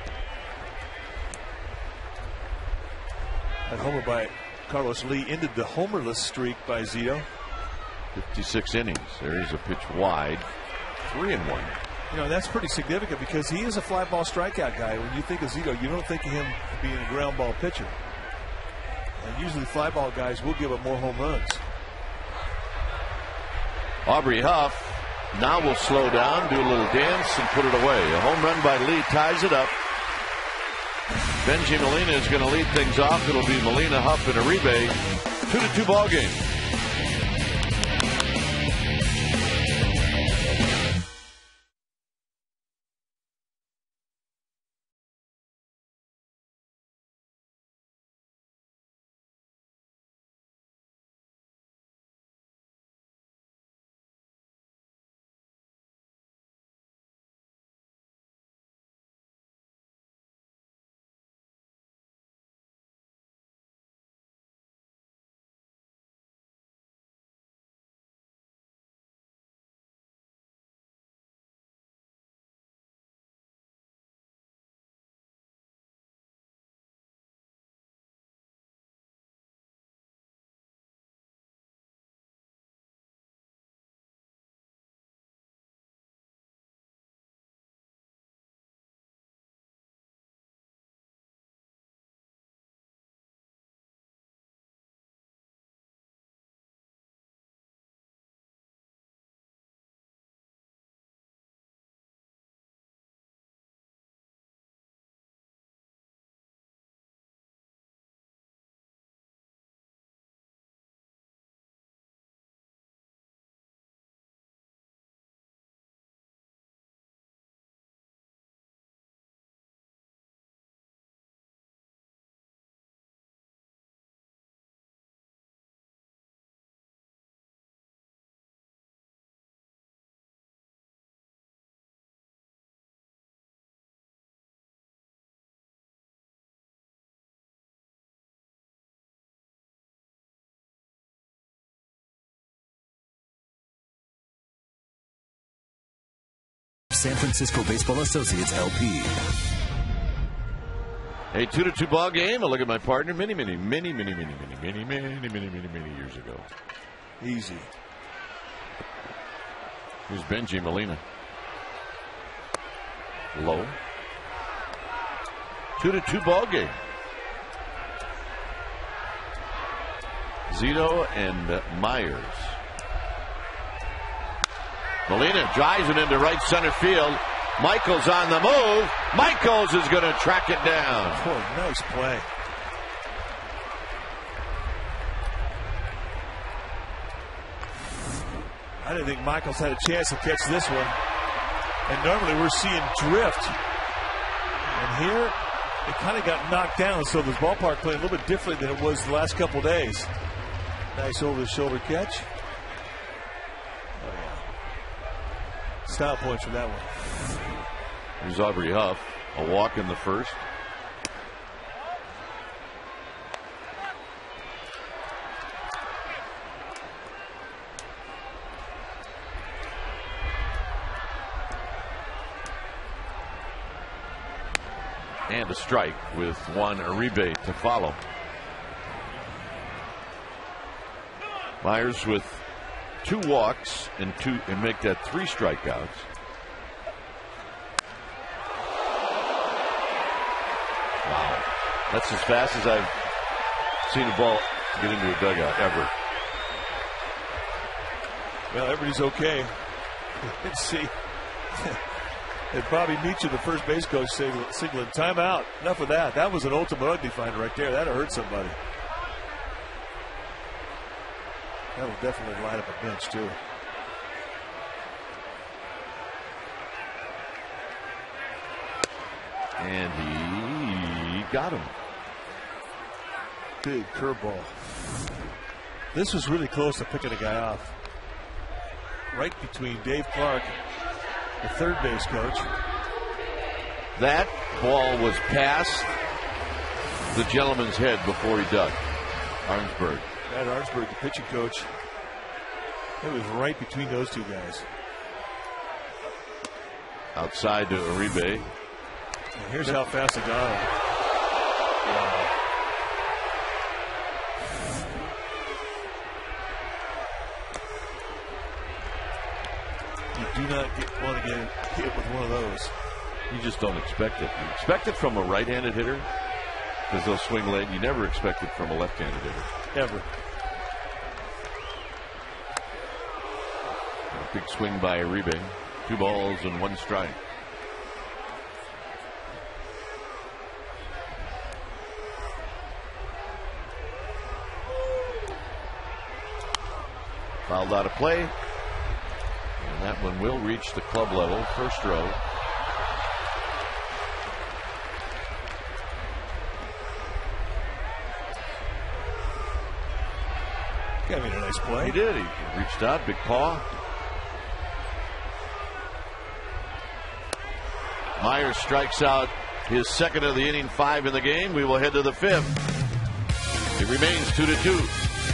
That homer by Carlos Lee ended the homerless streak by Zito. 56 innings. There is a pitch wide. 3-1. You know, that's pretty significant because he is a fly ball strikeout guy. When you think of Zito, you don't think of him being a ground ball pitcher. And usually fly ball guys will give up more home runs. Aubrey Huff now will slow down, do a little dance, and put it away. A home run by Lee ties it up. Benji Molina is going to lead things off. It'll be Molina, Huff, and Uribe. 2-2 ball game. San Francisco Baseball Associates LP. A 2-2 ball game. I look at my partner many years ago. Easy. Here's Benji Molina. Low. 2-2 ball game. Zito and Myers. Molina drives it into right center field. Michaels on the move. Michaels is going to track it down. Boy, nice play. I didn't think Michaels had a chance to catch this one. And normally we're seeing drift. And here, it kind of got knocked down, so this ballpark played a little bit different than it was the last couple of days. Nice over-the-shoulder catch. Oh, yeah. Style points from that one. Here's Aubrey Huff. A walk in the first. And a strike with Juan Uribe to follow. Myers with 2 walks and make that 3 strikeouts. Wow. That's as fast as I've seen a ball get into a dugout ever. Well, everybody's okay. Let's see. And Bobby Meacham, the first base coach, signaling timeout. Enough of that. That was an ultimate ugly find right there. That'll hurt somebody. That'll definitely light up a bench, too. And he got him. Big curveball. This was really close to picking a guy off. Right between Dave Clark, the third base coach. That ball was past the gentleman's head before he ducked. Arnsberg. Brad Arnsberg, the pitching coach. It was right between those two guys. Outside to Uribe. And here's how fast it got him. Wow. You do not want to get hit with one of those. You just don't expect it. You expect it from a right-handed hitter because they'll swing late. You never expect it from a left-handed hitter. Ever. A big swing by Uribe. 2 balls and 1 strike. Fouled out of play. And that one will reach the club level, first row. Got me a nice play. He did. He reached out, big paw. Myers strikes out his second of the inning, 5 in the game. We will head to the 5th. It remains 2-2.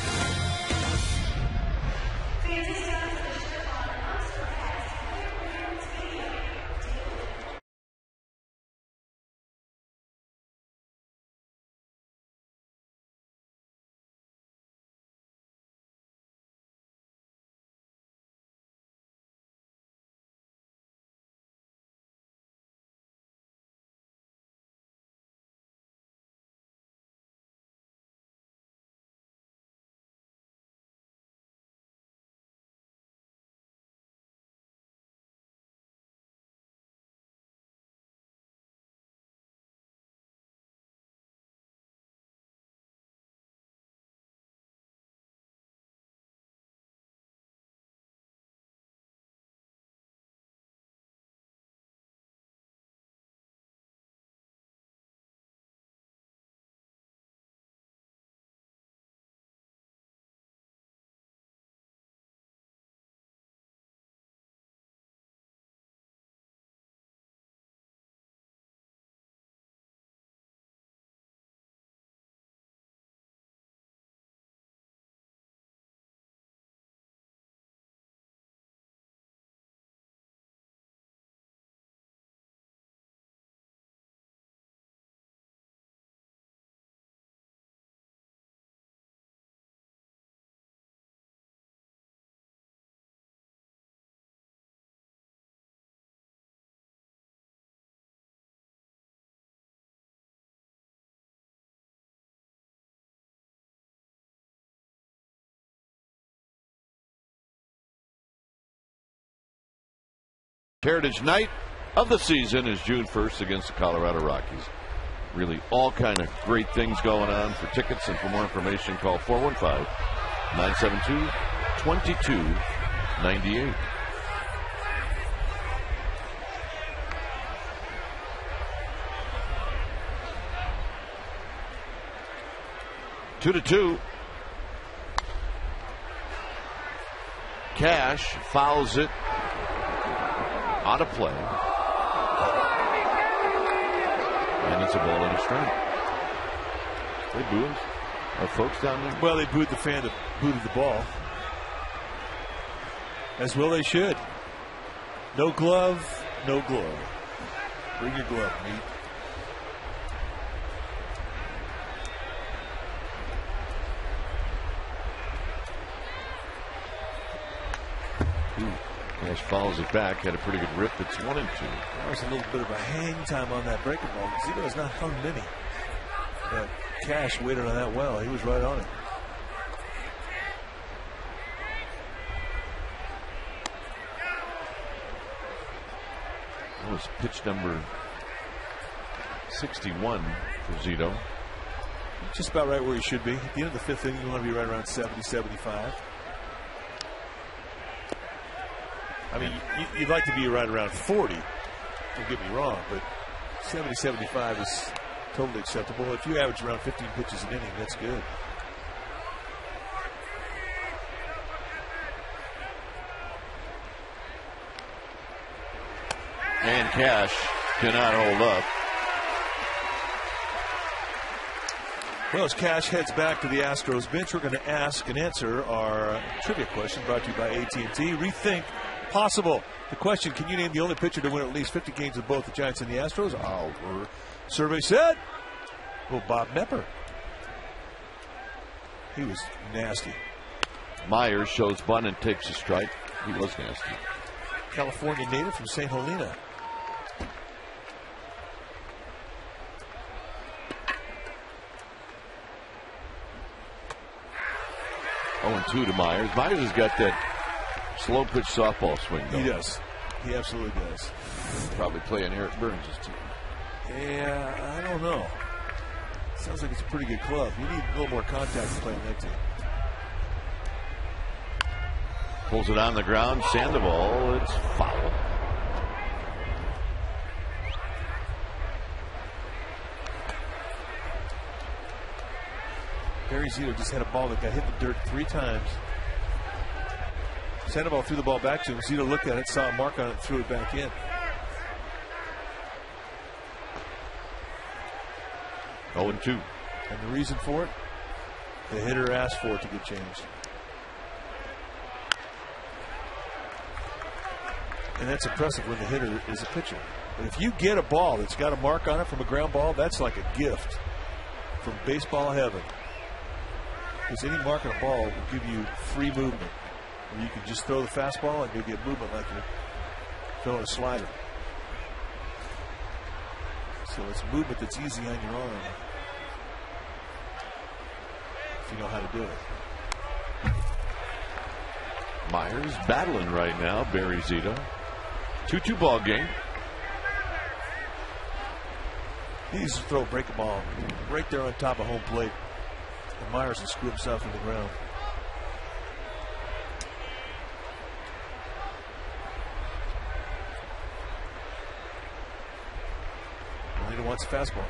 Heritage night of the season is June 1st against the Colorado Rockies. Really all kind of great things going on. For tickets and for more information, call 415-972-2298. Two to two. Cash fouls it out of play. And it's a ball and a strike. They booed our folks down there. Well, they booed the fan that booted the ball. As well they should. No glove, no glove. Bring your glove, mate. Cash follows it back. Had a pretty good rip. It's 1-2. There was a little bit of a hang time on that breaking ball. Zito has not hung many. But Cash waited on that well. He was right on it. That was pitch number 61 for Zito. Just about right where he should be. At the end of the 5th inning, you want to be right around 70, 75. I mean, you'd like to be right around 40. Don't get me wrong, but 70, 75 is totally acceptable. If you average around 15 pitches an inning, that's good. And Cash cannot hold up. Well, as Cash heads back to the Astros bench, we're going to ask and answer our trivia question brought to you by AT&T. Rethink possible. The question, can you name the only pitcher to win at least 50 games with both the Giants and the Astros? Our survey said, well, Bob Nepper. He was nasty. Myers shows bunt and takes a strike. He was nasty. California native from St. Helena. Oh, 2 to Myers. Myers has got that slow pitch softball swing, though. He does. He absolutely does. Probably playing Eric Burns' team. Yeah, I don't know. Sounds like it's a pretty good club. You need a little more contact to play on that team. Pulls it on the ground. Sandoval. It's foul. Barry Zito just had a ball that got hit in the dirt 3 times. Sandoval threw the ball back to him. Zito looked at it, saw a mark on it, threw it back in. 0-2. And the reason for it? The hitter asked for it to get changed. And that's impressive when the hitter is a pitcher. But if you get a ball that's got a mark on it from a ground ball, that's like a gift from baseball heaven. Because any mark on a ball will give you free movement. Where you can just throw the fastball and you'll get movement like you're throwing a slider. So it's movement that's easy on your arm if you know how to do it. Myers battling right now. Barry Zito. 2-2 ball game. He needs to throw a breaking ball right there on top of home plate. And Myers will screw himself in the ground. He wants a fastball.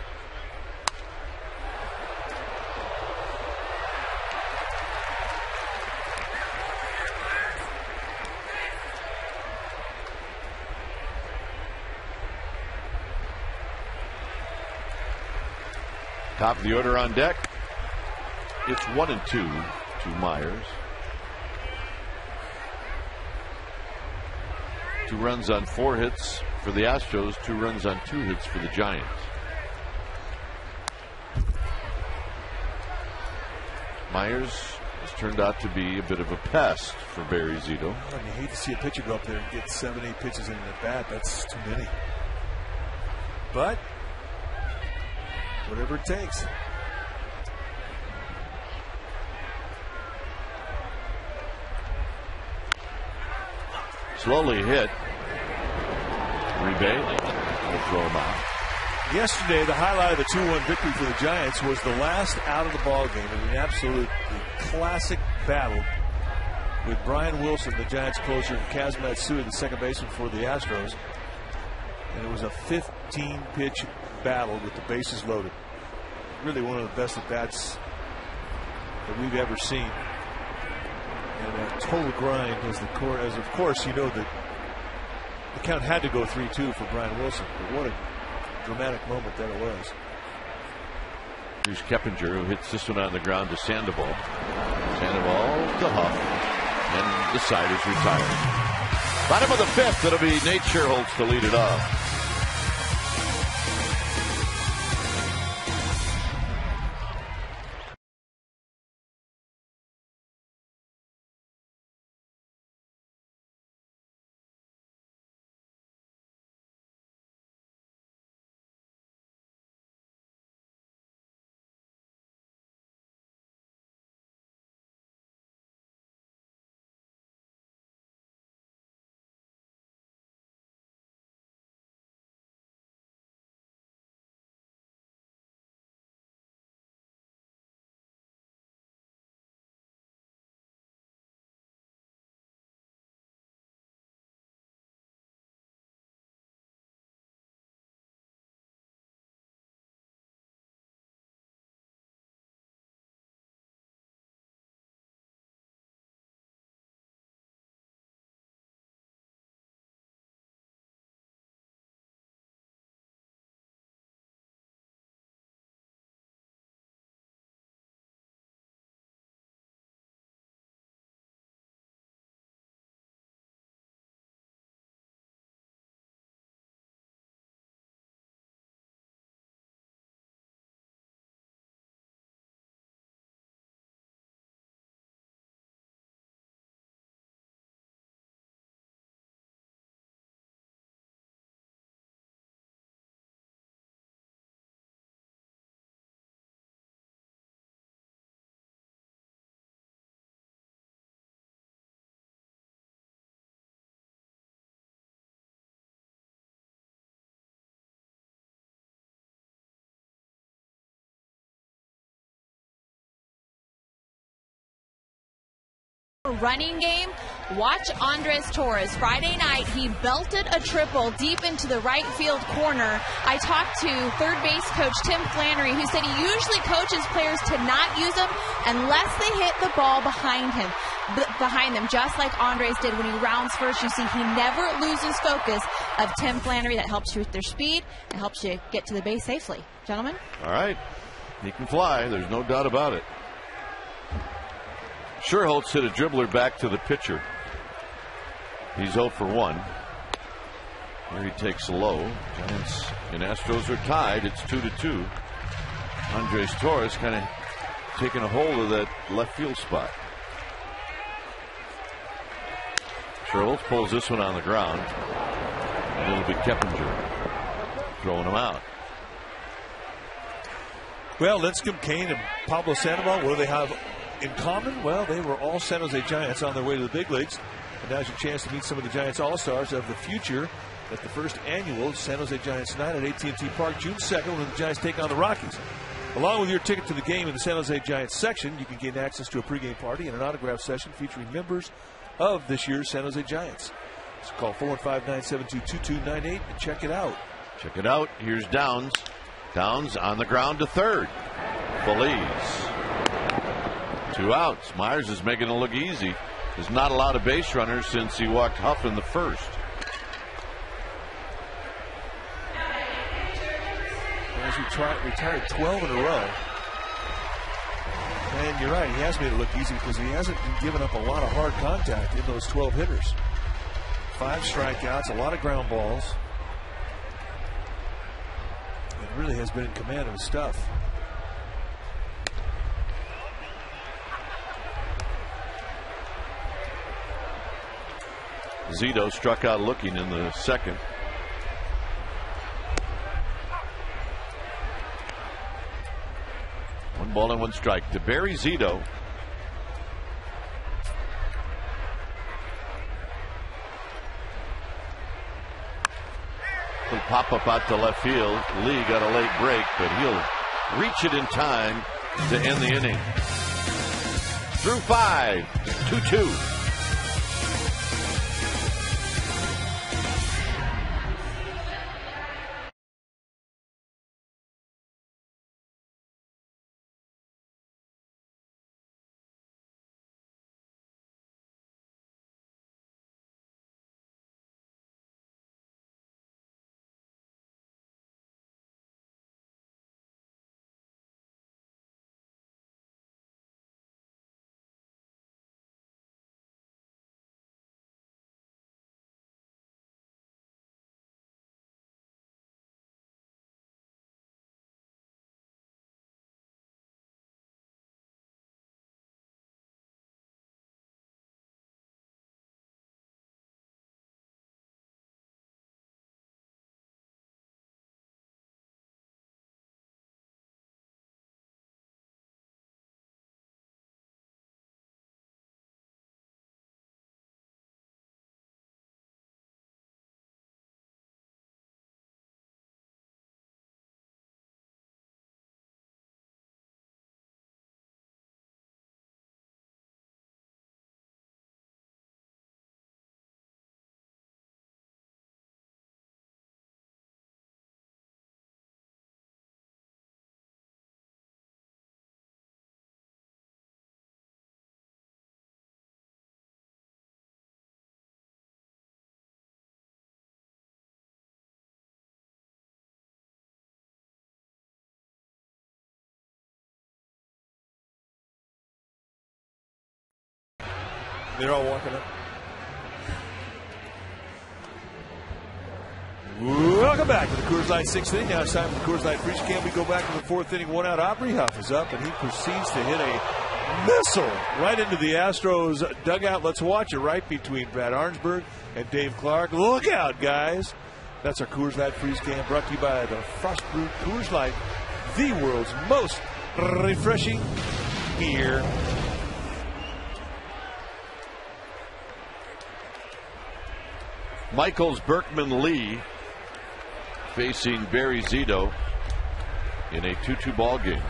Top of the order on deck. It's 1-2 to Myers. 2 runs on 4 hits for the Astros, 2 runs on 2 hits for the Giants. Myers has turned out to be a bit of a pest for Barry Zito. And you hate to see a pitcher go up there and get 7-8 pitches in at bat. That's too many. But whatever it takes. Slowly hit. Rebate will throw him out. Yesterday, the highlight of the 2-1 victory for the Giants was the last out of the ball game in an absolute classic battle with Brian Wilson, the Giants closer, and Kaz Matsui, the second baseman for the Astros. And it was a 15-pitch battle with the bases loaded. Really one of the best at-bats that we've ever seen. And a total grind as of course, you know that the count had to go 3-2 for Brian Wilson. But what a dramatic moment that it was. Here's Keppinger, who hits this one on the ground to Sandoval. Sandoval to Huff. And the side is retired. Bottom of the 5th, it'll be Nate Sherholtz to lead it off. Running game, Watch Andres Torres. Friday night, he belted a triple deep into the right field corner. I talked to third base coach Tim Flannery, who said he usually coaches players to not use them unless they hit the ball behind them, just like Andres did when he rounds first. You see, he never loses focus of Tim Flannery. That helps you with their speed and helps you get to the base safely. Gentlemen? All right. He can fly. There's no doubt about it. Sherholtz hit a dribbler back to the pitcher. He's 0 for 1. Here he takes a low. Giants and Astros are tied. It's 2-2. Andres Torres kind of taking a hold of that left field spot. Sherholtz pulls this one on the ground. And it'll be Keppinger throwing him out. Well, Lincecum, Kane, and Pablo Sandoval, what do they have in common? Well, they were all San Jose Giants on their way to the big leagues. And now's your chance to meet some of the Giants All-Stars of the future at the first annual San Jose Giants night at AT&T Park, June 2nd, when the Giants take on the Rockies. Along with your ticket to the game in the San Jose Giants section, you can gain access to a pregame party and an autograph session featuring members of this year's San Jose Giants. So call 415-972-2298 and check it out. Check it out. Here's Downs. Downs on the ground to third. Feliz. 2 outs. Myers is making it look easy. There's not a lot of base runners since he walked Huff in the first. As retired 12 in a row. And you're right, he has made it look easy because he hasn't been giving up a lot of hard contact in those 12 hitters. 5 strikeouts, a lot of ground balls. And really has been in command of his stuff. Zito struck out looking in the second. One ball and 1 strike to Barry Zito. Little pop up out to left field. Lee got a late break, but he'll reach it in time to end the inning. Through 5, 2-2. They're all walking up. Welcome back to the Coors Light 6th inning. Now it's time for the Coors Light Freeze Can. We go back to the 4th inning. 1 out. Aubrey Huff is up, and he proceeds to hit a missile right into the Astros dugout. Let's watch it right between Brad Arnsberg and Dave Clark. Look out, guys. That's our Coors Light Freeze Can, brought to you by the Frost Brewed Coors Light, the world's most refreshing beer. Michaels, Berkman, Lee facing Barry Zito in a 2-2 ball game.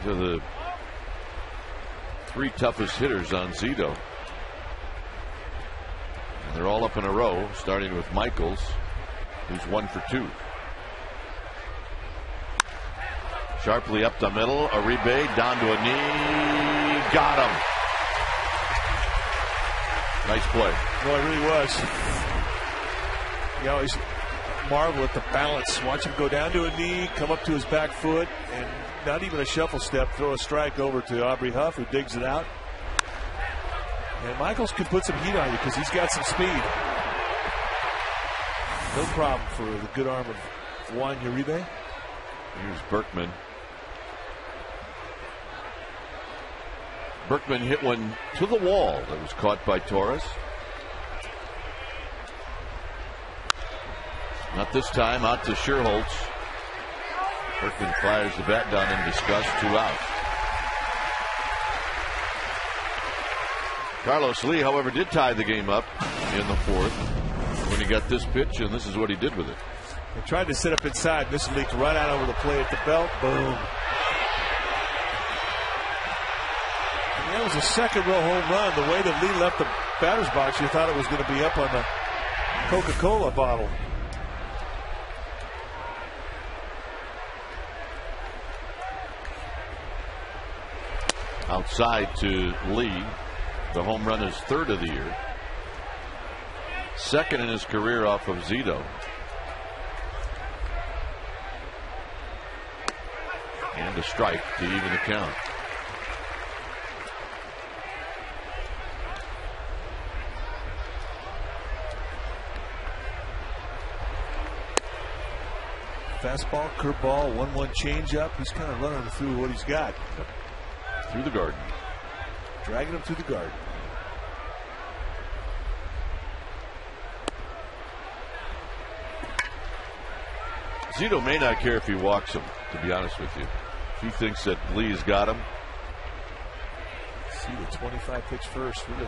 to the 3 toughest hitters on Zito. And they're all up in a row, starting with Michaels, who's 1 for 2. Sharply up the middle, Uribe down to a knee, got him. Nice play. Well, it really was. You always marvel at the balance. Watch him go down to a knee, come up to his back foot, and not even a shuffle step, throw a strike over to Aubrey Huff, who digs it out. And Michaels can put some heat on you because he's got some speed. No problem for the good arm of Juan Uribe. Here's Berkman. Berkman hit one to the wall that was caught by Torres. Not this time, out to Sherholtz. Berkman fires the bat down in disgust, 2 out. Carlos Lee, however, did tie the game up in the 4th when he got this pitch, and this is what he did with it. He tried to sit up inside. This leaked right out over the plate at the belt. Boom. That was a second row home run. The way that Lee left the batter's box, you thought it was going to be up on the Coca-Cola bottle. Outside to Lee. The home run is 3rd of the year. 2nd in his career off of Zito. And a strike to even the count. Fastball, curveball, 1-1 changeup. He's kind of running through what he's got. Through the garden. Dragging him through the garden. Zito may not care if he walks him, to be honest with you. If he thinks that Lee's got him. See the 25 pitch first, really.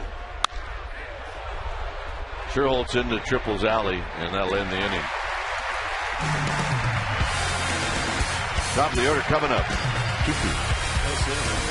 Sherholtz into Triple's alley, and that'll end the inning. Top of the order coming up. 2-2. Nice inning.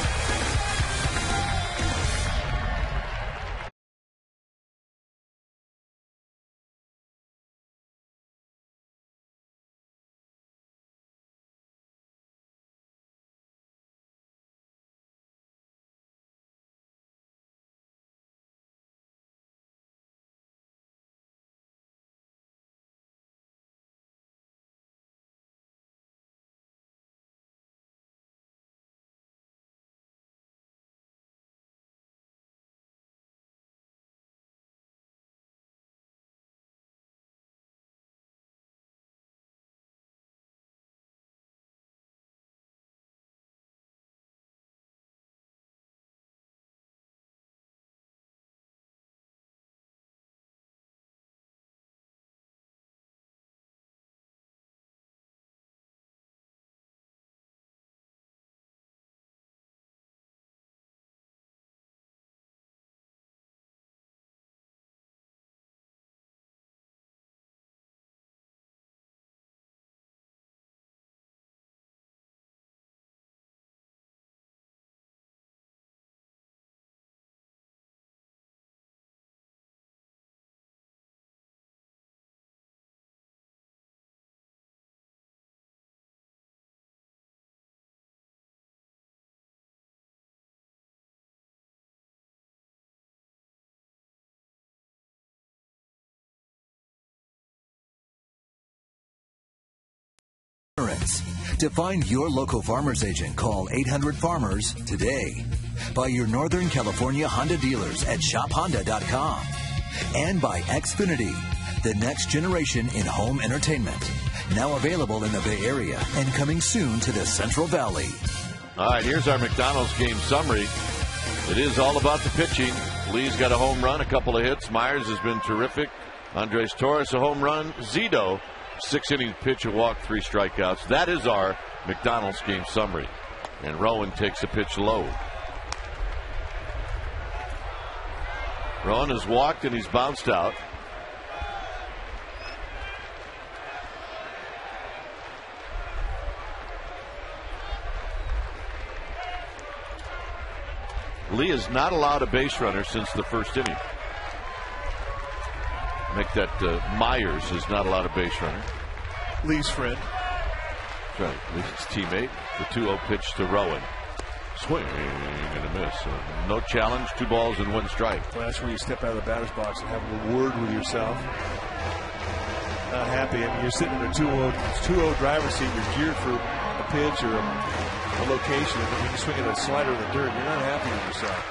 To find your local farmer's agent, call 800-FARMERS today. By your Northern California Honda dealers at shophonda.com. And by Xfinity, the next generation in home entertainment. Now available in the Bay Area and coming soon to the Central Valley. All right, here's our McDonald's game summary. It is all about the pitching. Lee's got a home run, a couple of hits. Myers has been terrific. Andres Torres, a home run. Zito, 6 innings pitch, a walk, 3 strikeouts. That is our McDonald's game summary. And Rowan takes a pitch low. Rowan has walked and he's bounced out. Lee has not allowed a base runner since the first inning. Make that Myers has not allowed a base runner. Lee's friend. That's right. Lee's teammate. The 2-0 pitch to Rowan. Swing and a miss. No challenge. 2 balls and 1 strike. Well, that's where you step out of the batter's box and have a word with yourself. Not happy. I mean, you're sitting in a 2-0 driver's seat. You're geared for a pitch or a location, and when you swing at a slider in the dirt, you're not happy with yourself.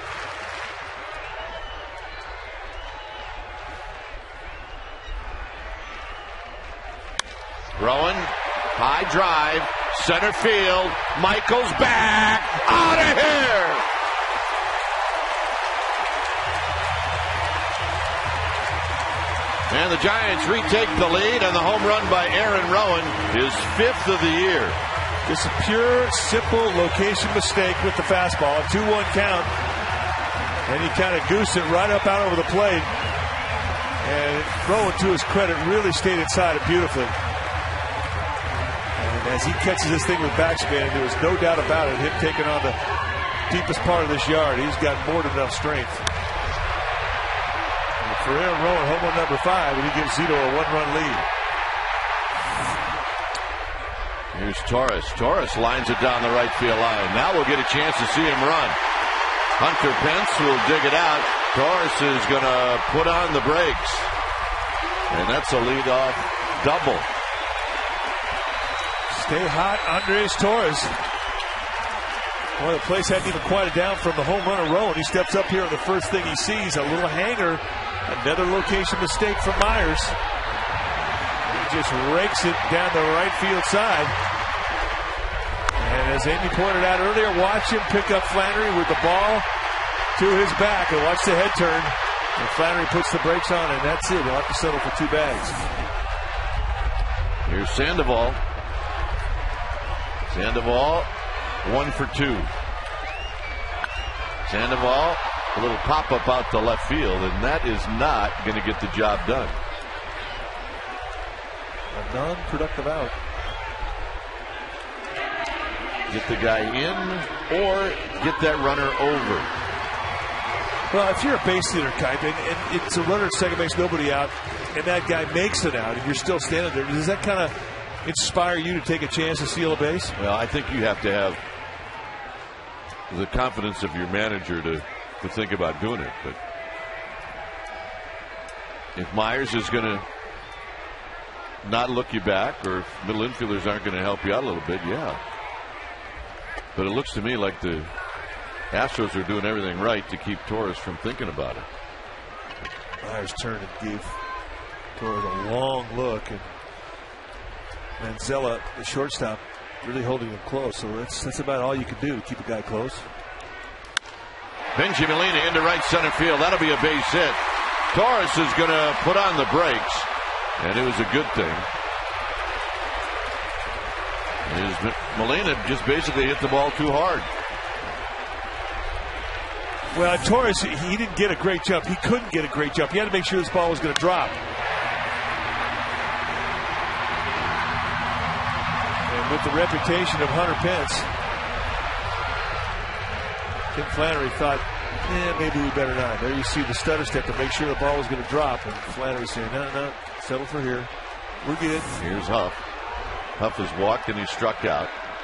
Rowan, high drive, center field. Michael's back, out of here. And the Giants retake the lead, and the home run by Aaron Rowan is 5th of the year. Just a pure, simple location mistake with the fastball. 2-1 count. And he kind of goosed it right up out over the plate. And Rowan, to his credit, really stayed inside it beautifully. And as he catches this thing with backspin, there was no doubt about it, him taking on the deepest part of this yard. He's got more than enough strength. And for Aaron Rowan, home run number 5, and he gives Zito a 1-run lead. Here's Torres. Torres lines it down the right field line. Now we'll get a chance to see him run. Hunter Pence will dig it out. Torres is going to put on the brakes. And that's a leadoff double. Stay hot, Andres Torres. Well, the place hadn't even quieted down from the home run of Rowan. He steps up here, and the first thing he sees, a little hanger. Another location mistake from Myers. He just rakes it down the right field side. And as Amy pointed out earlier, watch him pick up Flannery with the ball to his back, and watch the head turn. And Flannery puts the brakes on, and that's it. He'll have to settle for 2 bags. Here's Sandoval. Sandoval, 1 for 2. Sandoval, a little pop-up out to left field, and that is not going to get the job done. A non-productive out. Get the guy in or get that runner over. Well, if you're a base hitter, Kipe, and it's a runner at second base, nobody out, and that guy makes it out, and you're still standing there, does that kind of inspire you to take a chance to steal a base? Well, I think you have to have the confidence of your manager to think about doing it. But if Myers is going to not look you back, or if middle infielders aren't going to help you out a little bit, yeah. But it looks to me like the Astros are doing everything right to keep Torres from thinking about it. Myers turned and gave Torres a long look, and Manzella, the shortstop, really holding him close. So that's about all you can do to keep a guy close. Benji Molina into right center field. That'll be a base hit. Torres is going to put on the brakes, and it was a good thing. Molina just basically hit the ball too hard. Well, Torres, he didn't get a great jump. He couldn't get a great jump. He had to make sure this ball was going to drop. And with the reputation of Hunter Pence, Tim Flannery thought, maybe we better not. There you see the stutter step to make sure the ball was going to drop. And Flannery saying, no, settle for here. We're good. Here's Huff. Huff has walked and he's struck out.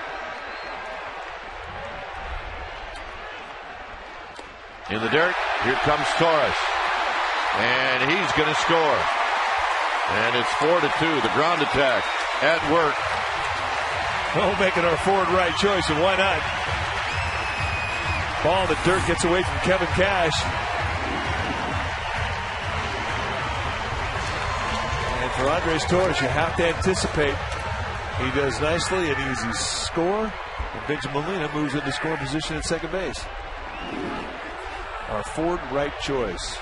In the dirt, here comes Torres. And he's going to score. And it's 4-2. The ground attack at work. Oh, making our forward right choice, and why not? Ball in the dirt gets away from Kevin Cash. And for Andres Torres, you have to anticipate. He does nicely and easy score. And Benjamin Molina moves into scoring position at second base. Our forward right choice.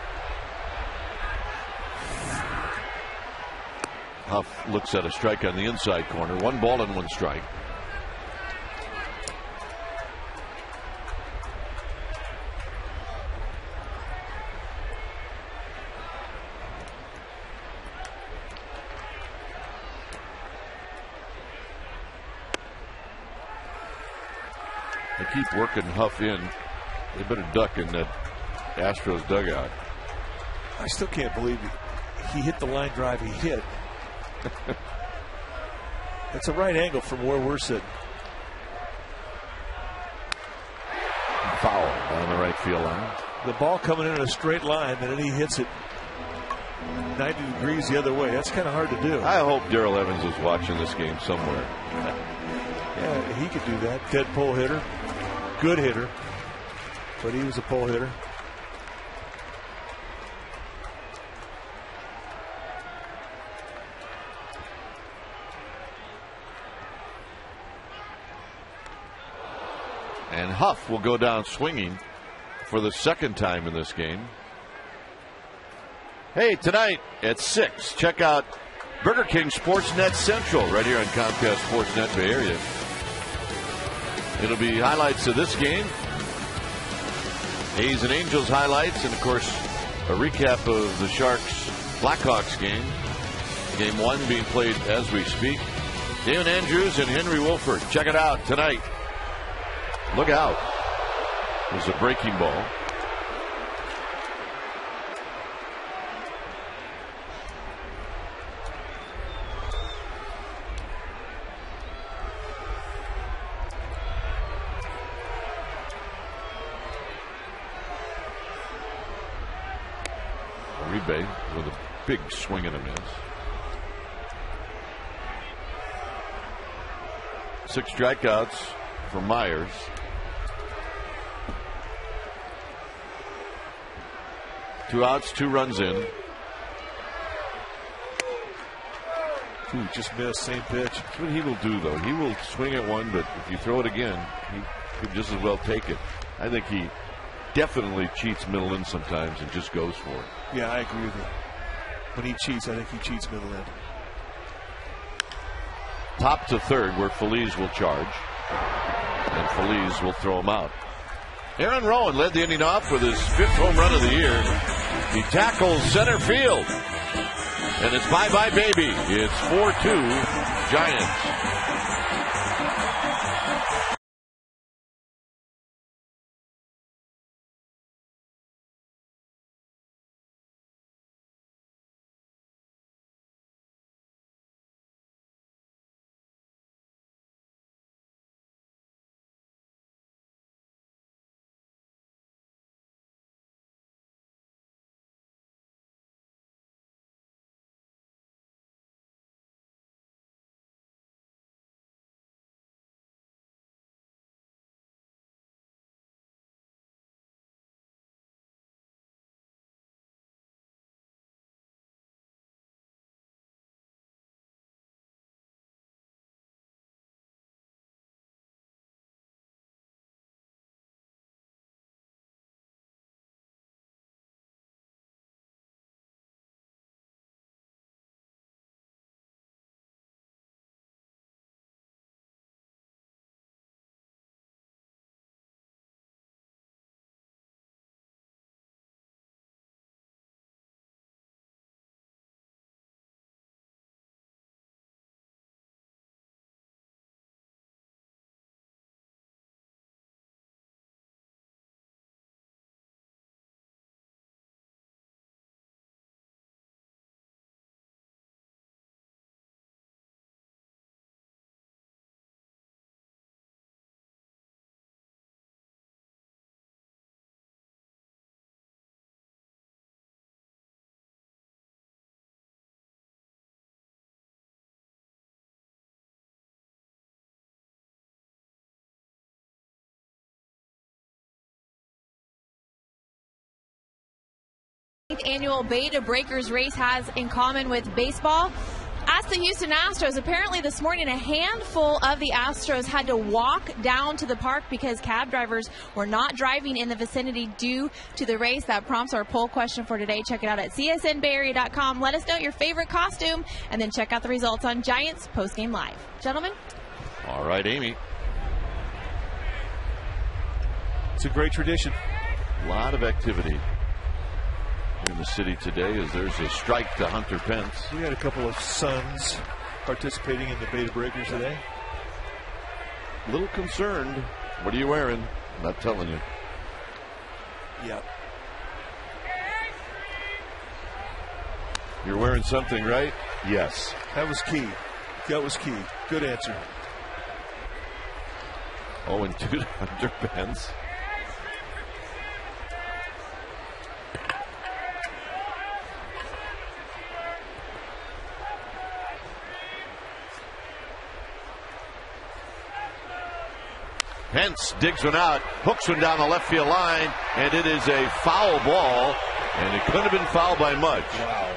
Huff looks at a strike on the inside corner. 1 ball and 1 strike. They keep working Huff in They better duck in that Astros dugout. I still can't believe he hit the line drive he hit. It's a right angle from where we're sitting. Foul on the right field line. The ball coming in a straight line, and then he hits it 90 degrees the other way. That's kind of hard to do. I hope Darrell Evans is watching this game somewhere. Yeah, he could do that. Dead pole hitter. Good hitter. But he was a pole hitter. And Huff will go down swinging for the second time in this game. Hey, tonight at 6, check out Burger King Sportsnet Central right here on Comcast Sportsnet Bay Area. It'll be highlights of this game, A's and Angels highlights, and of course a recap of the Sharks Blackhawks game. Game 1 being played as we speak. David Andrews and Henry Wolford. Check it out tonight. Look out. There's a breaking ball. Uribe with a big swing and a miss. 6 strikeouts for Myers. Two outs, 2 runs in. Ooh, just missed, same pitch. That's what he will do, though. He will swing at one, but if you throw it again, he could just as well take it. I think he definitely cheats middle in sometimes and just goes for it. Yeah, I agree with you. When he cheats, I think he cheats middle in. Top to third, where Feliz will charge. And Feliz will throw him out. Aaron Rowan led the inning off with his 5th home run of the year. He tackles center field. And it's bye-bye, baby. It's 4-2 Giants. Annual Beta Breakers race has in common with baseball. Ask the Houston Astros. Apparently this morning a handful of the Astros had to walk down to the park because cab drivers were not driving in the vicinity due to the race. That prompts our poll question for today. Check it out at csnbayarea.com. Let us know your favorite costume and then check out the results on Giants Postgame Live. Gentlemen? All right, Amy. It's a great tradition. A lot of activity in the city today as there's a strike to Hunter Pence. We had a couple of sons participating in the Beta Breakers today. A little concerned. What are you wearing? I'm not telling you. Yeah. You're wearing something, right? Yes. That was key. That was key. Good answer. 0-2 to Hunter Pence. Pence digs one out, hooks one down the left field line, and it is a foul ball, and it couldn't have been fouled by much. Wow.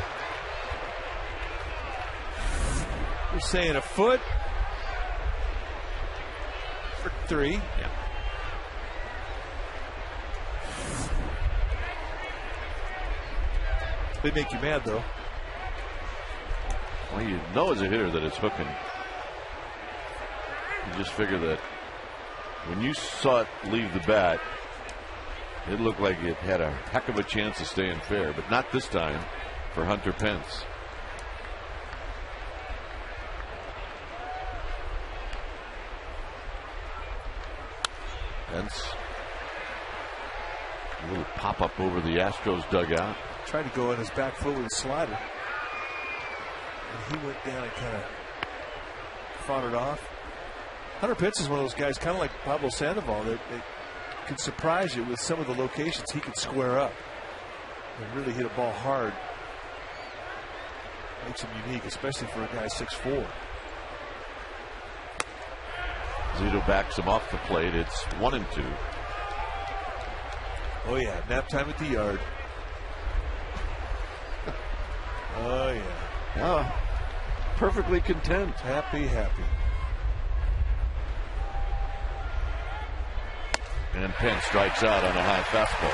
You're saying a foot for 3. Yeah. They make you mad, though. Well, you know as a hitter that it's hooking. You just figure that when you saw it leave the bat, it looked like it had a heck of a chance of staying fair, but not this time for Hunter Pence. Pence, a little pop up over the Astros dugout. Tried to go on his back foot with a slider, and he went down and kind of fought it off. Hunter Pence is one of those guys, kind of like Pablo Sandoval, that can surprise you with some of the locations he can square up and really hit a ball hard. Makes him unique, especially for a guy 6'4". Zito backs him off the plate. It's 1-2. Oh yeah, nap time at the yard. Oh yeah. Oh, perfectly content. Happy. And Pence strikes out on a high fastball.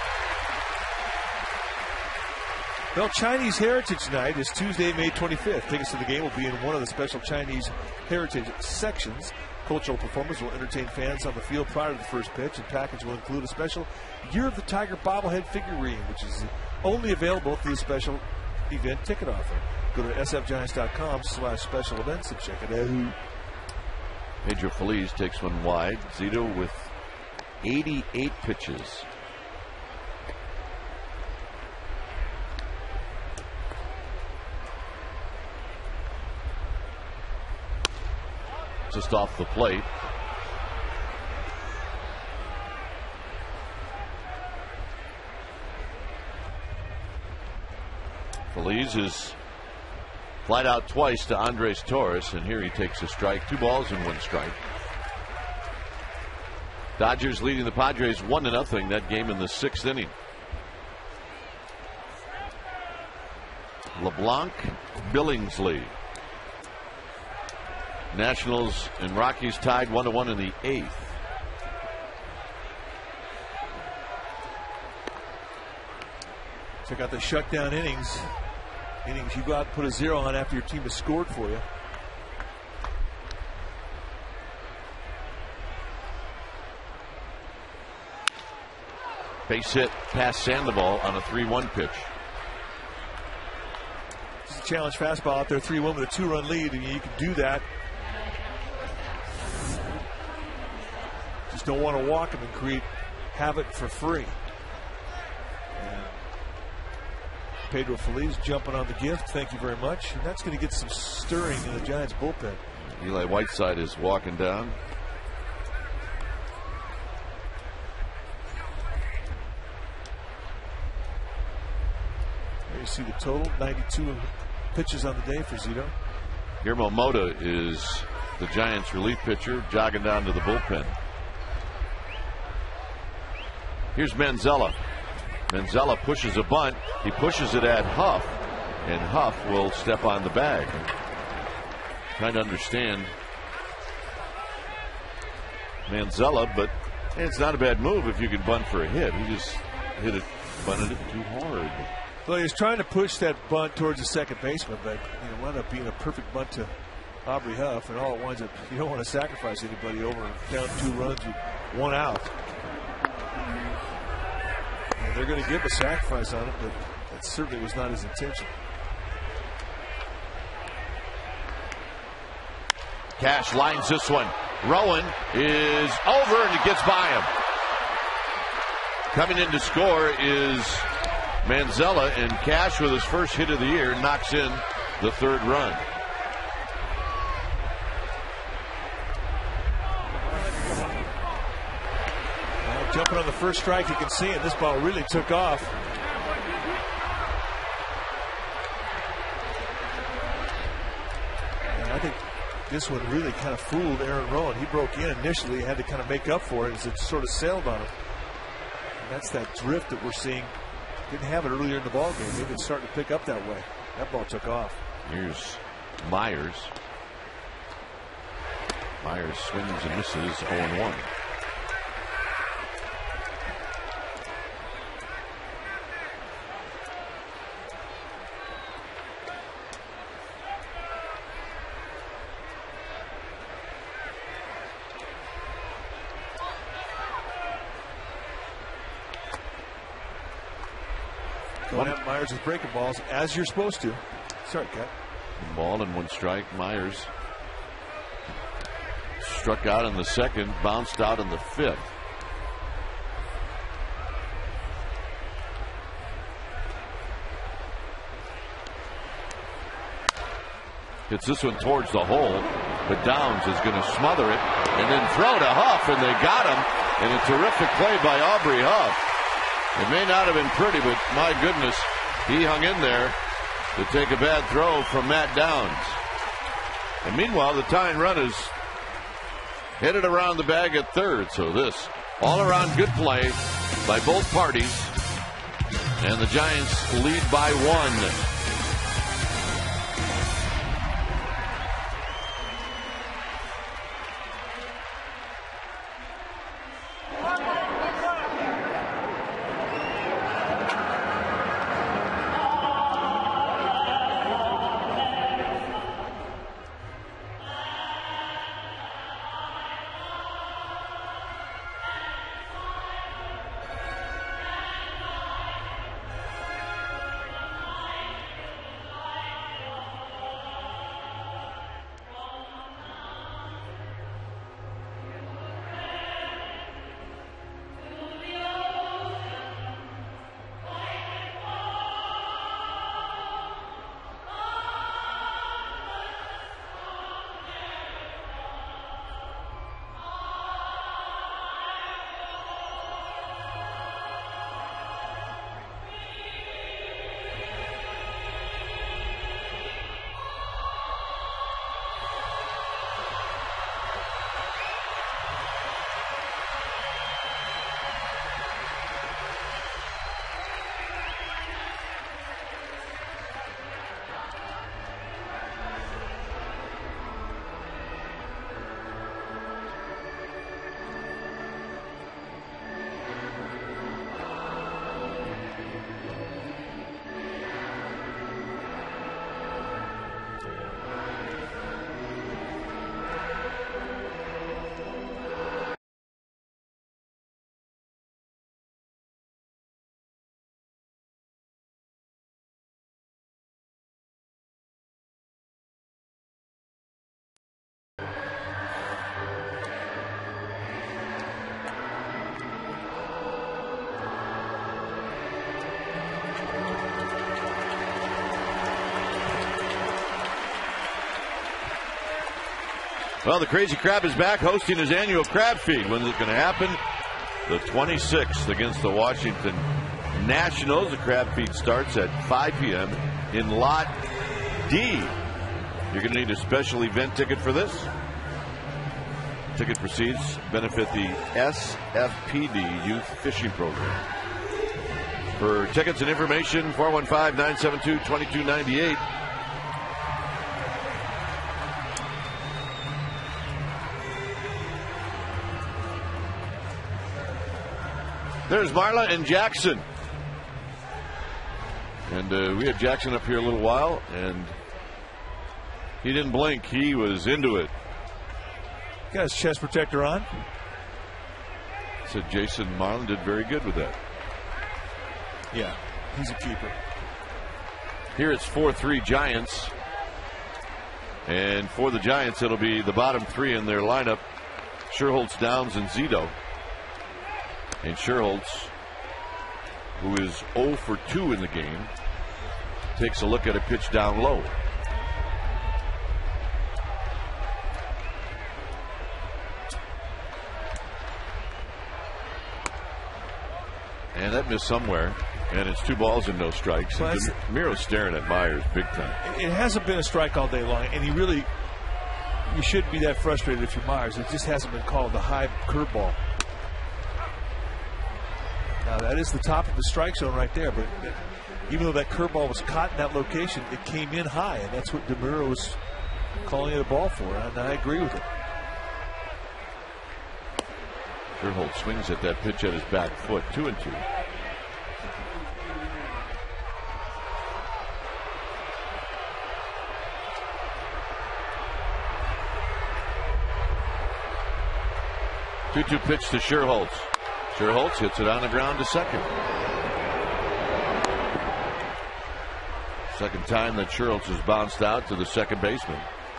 Well, Chinese Heritage Night is Tuesday, May 25th. Tickets to the game will be in one of the special Chinese Heritage sections. Cultural performers will entertain fans on the field prior to the first pitch, and package will include a special Year of the Tiger bobblehead figurine, which is only available through the special event ticket offer. Go to sfgiants.com/special events and check it out. Pedro Feliz takes one wide. Zito with 88 pitches. Just off the plate. Feliz is flied out twice to Andres Torres, and here he takes a strike. 2 balls and 1 strike. Dodgers leading the Padres 1-0. That game in the 6th inning. LeBlanc, Billingsley. Nationals and Rockies tied 1-1 in the 8th. Check out the shutdown innings. You go out and put a 0 on after your team has scored for you. Base hit past Sandoval on a 3-1 pitch. It's a challenge fastball out there, 3-1 with a 2-run lead, and you can do that. Just don't want to walk him and create havoc for free. And Pedro Feliz jumping on the gift. Thank you very much. And that's going to get some stirring in the Giants bullpen. Eli Whiteside is walking down. There you see the total, 92 pitches on the day for Zito. Guillermo Mota is the Giants relief pitcher, jogging down to the bullpen. Here's Manzella. Manzella pushes a bunt. He pushes it at Huff, and Huff will step on the bag. Trying to understand Manzella, but it's not a bad move if you can bunt for a hit. He just bunted it too hard. Well, he was trying to push that bunt towards the second baseman, but it wound up being a perfect bunt to Aubrey Huff, and all it winds up, you don't want to sacrifice anybody over down 2 runs with 1 out. And they're going to give a sacrifice on it, but that certainly was not his intention. Cash lines this one. Rowan is over, and it gets by him. Coming in to score is Manzella, and Cash with his first hit of the year knocks in the third run. Jumping on the first strike, you can see it. This ball really took off. And I think this one really kind of fooled Aaron Rowan. He broke in initially, had to kind of make up for it as it sort of sailed on him. And that's that drift that we're seeing. Didn't have it earlier in the ball game. Maybe it's starting to pick up that way. That ball took off. Here's Myers. Myers swings and misses 0-1. Going at Myers with breaking balls as you're supposed to. Sorry, Cat. Ball and 1 strike. Myers struck out in the second, bounced out in the fifth. Hits this one towards the hole, but Downs is going to smother it and then throw to Huff, and they got him. And a terrific play by Aubrey Huff. It may not have been pretty, but my goodness, he hung in there to take a bad throw from Matt Downs. And meanwhile, the tying run is headed around the bag at third. So this all-around good play by both parties. And the Giants lead by 1. Well, the Crazy Crab is back hosting his annual crab feed. When is it going to happen? The 26th against the Washington Nationals. The crab feed starts at 5 p.m. in Lot D. You're going to need a special event ticket for this. Ticket proceeds benefit the SFPD Youth Fishing Program. For tickets and information, 415-972-2298. There's Marla and Jackson. And we had Jackson up here a little while, and he didn't blink. He was into it. Got his chest protector on. Said Jason Marlin did very good with that. Yeah, he's a keeper. Here it's 4-3 Giants. And for the Giants, it'll be the bottom three in their lineup. Sherholtz, Downs, and Zito. And Sherholtz who is 0 for 2 in the game, takes a look at a pitch down low. And that missed somewhere. And it's 2 balls and no strikes. And Miro's staring at Myers big time. It hasn't been a strike all day long, and you shouldn't be that frustrated if you're Myers. It just hasn't been called the high curveball. Now that is the top of the strike zone right there, but even though that curveball was caught in that location, it came in high, and that's what DeMuro was calling it a ball for, and I agree with it. Sherholt swings at that pitch at his back foot, 2-2. Two-two pitch to Sherholtz. Sherholtz hits it on the ground to second. Second time that Sherholtz has bounced out to the second baseman.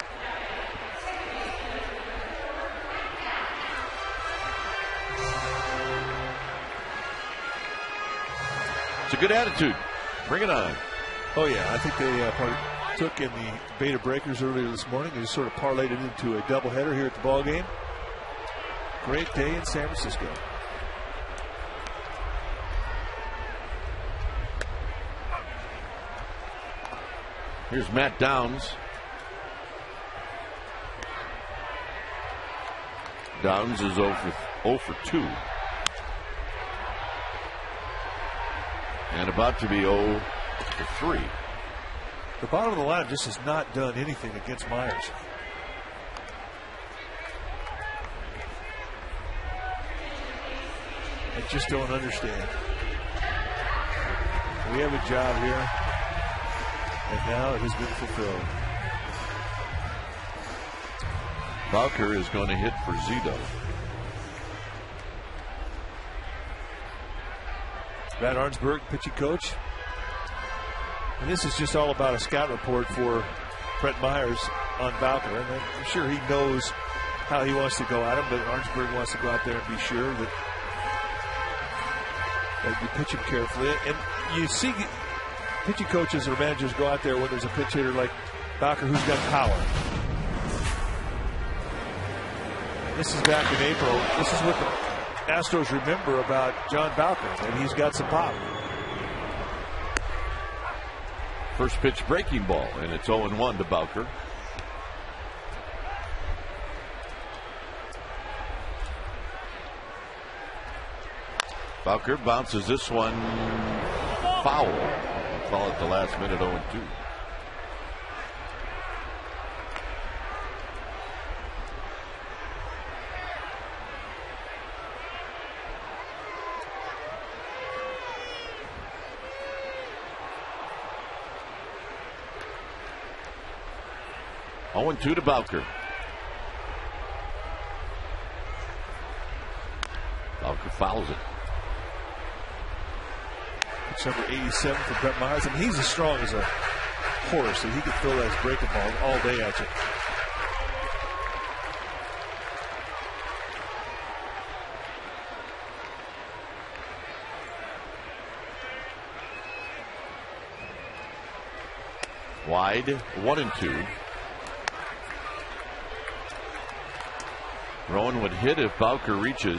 It's a good attitude. Bring it on. Oh yeah, I think they partook in the Beta Breakers earlier this morning. They just sort of parlayed it into a doubleheader here at the ball game. Great day in San Francisco. Here's Matt Downs. Downs is 0 for 2. And about to be 0 for 3. The bottom of the line just has not done anything against Myers. I just don't understand. We have a job here, and now it has been fulfilled. Bowker is going to hit for Zito. Matt Arnsberg, pitching coach. And this is just all about a scout report for Brett Myers on Bowker. And I'm sure he knows how he wants to go at him, but Arnsberg wants to go out there and be sure that you pitch him carefully. And you see pitching coaches or managers go out there when there's a pitch hitter like Bowker who's got power. This is back in April. This is what the Astros remember about John Bowker, and he's got some pop. First pitch breaking ball, and it's 0-1 to Bowker. Bowker bounces this one foul. We'll call it the last minute 0-2. To Bowker. Bowker fouls it. It's number 87 for Brett Myers. I mean, he's as strong as a horse, and he could throw that breaking ball all day at you. Wide, 1-2. Rowan would hit if Bowker reaches.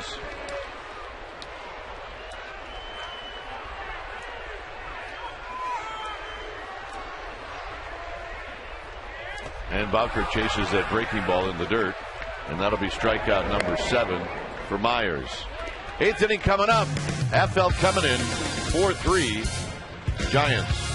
And Bowker chases that breaking ball in the dirt. And that'll be strikeout number 7 for Myers. 8th inning coming up. Affeld coming in 4-3 Giants.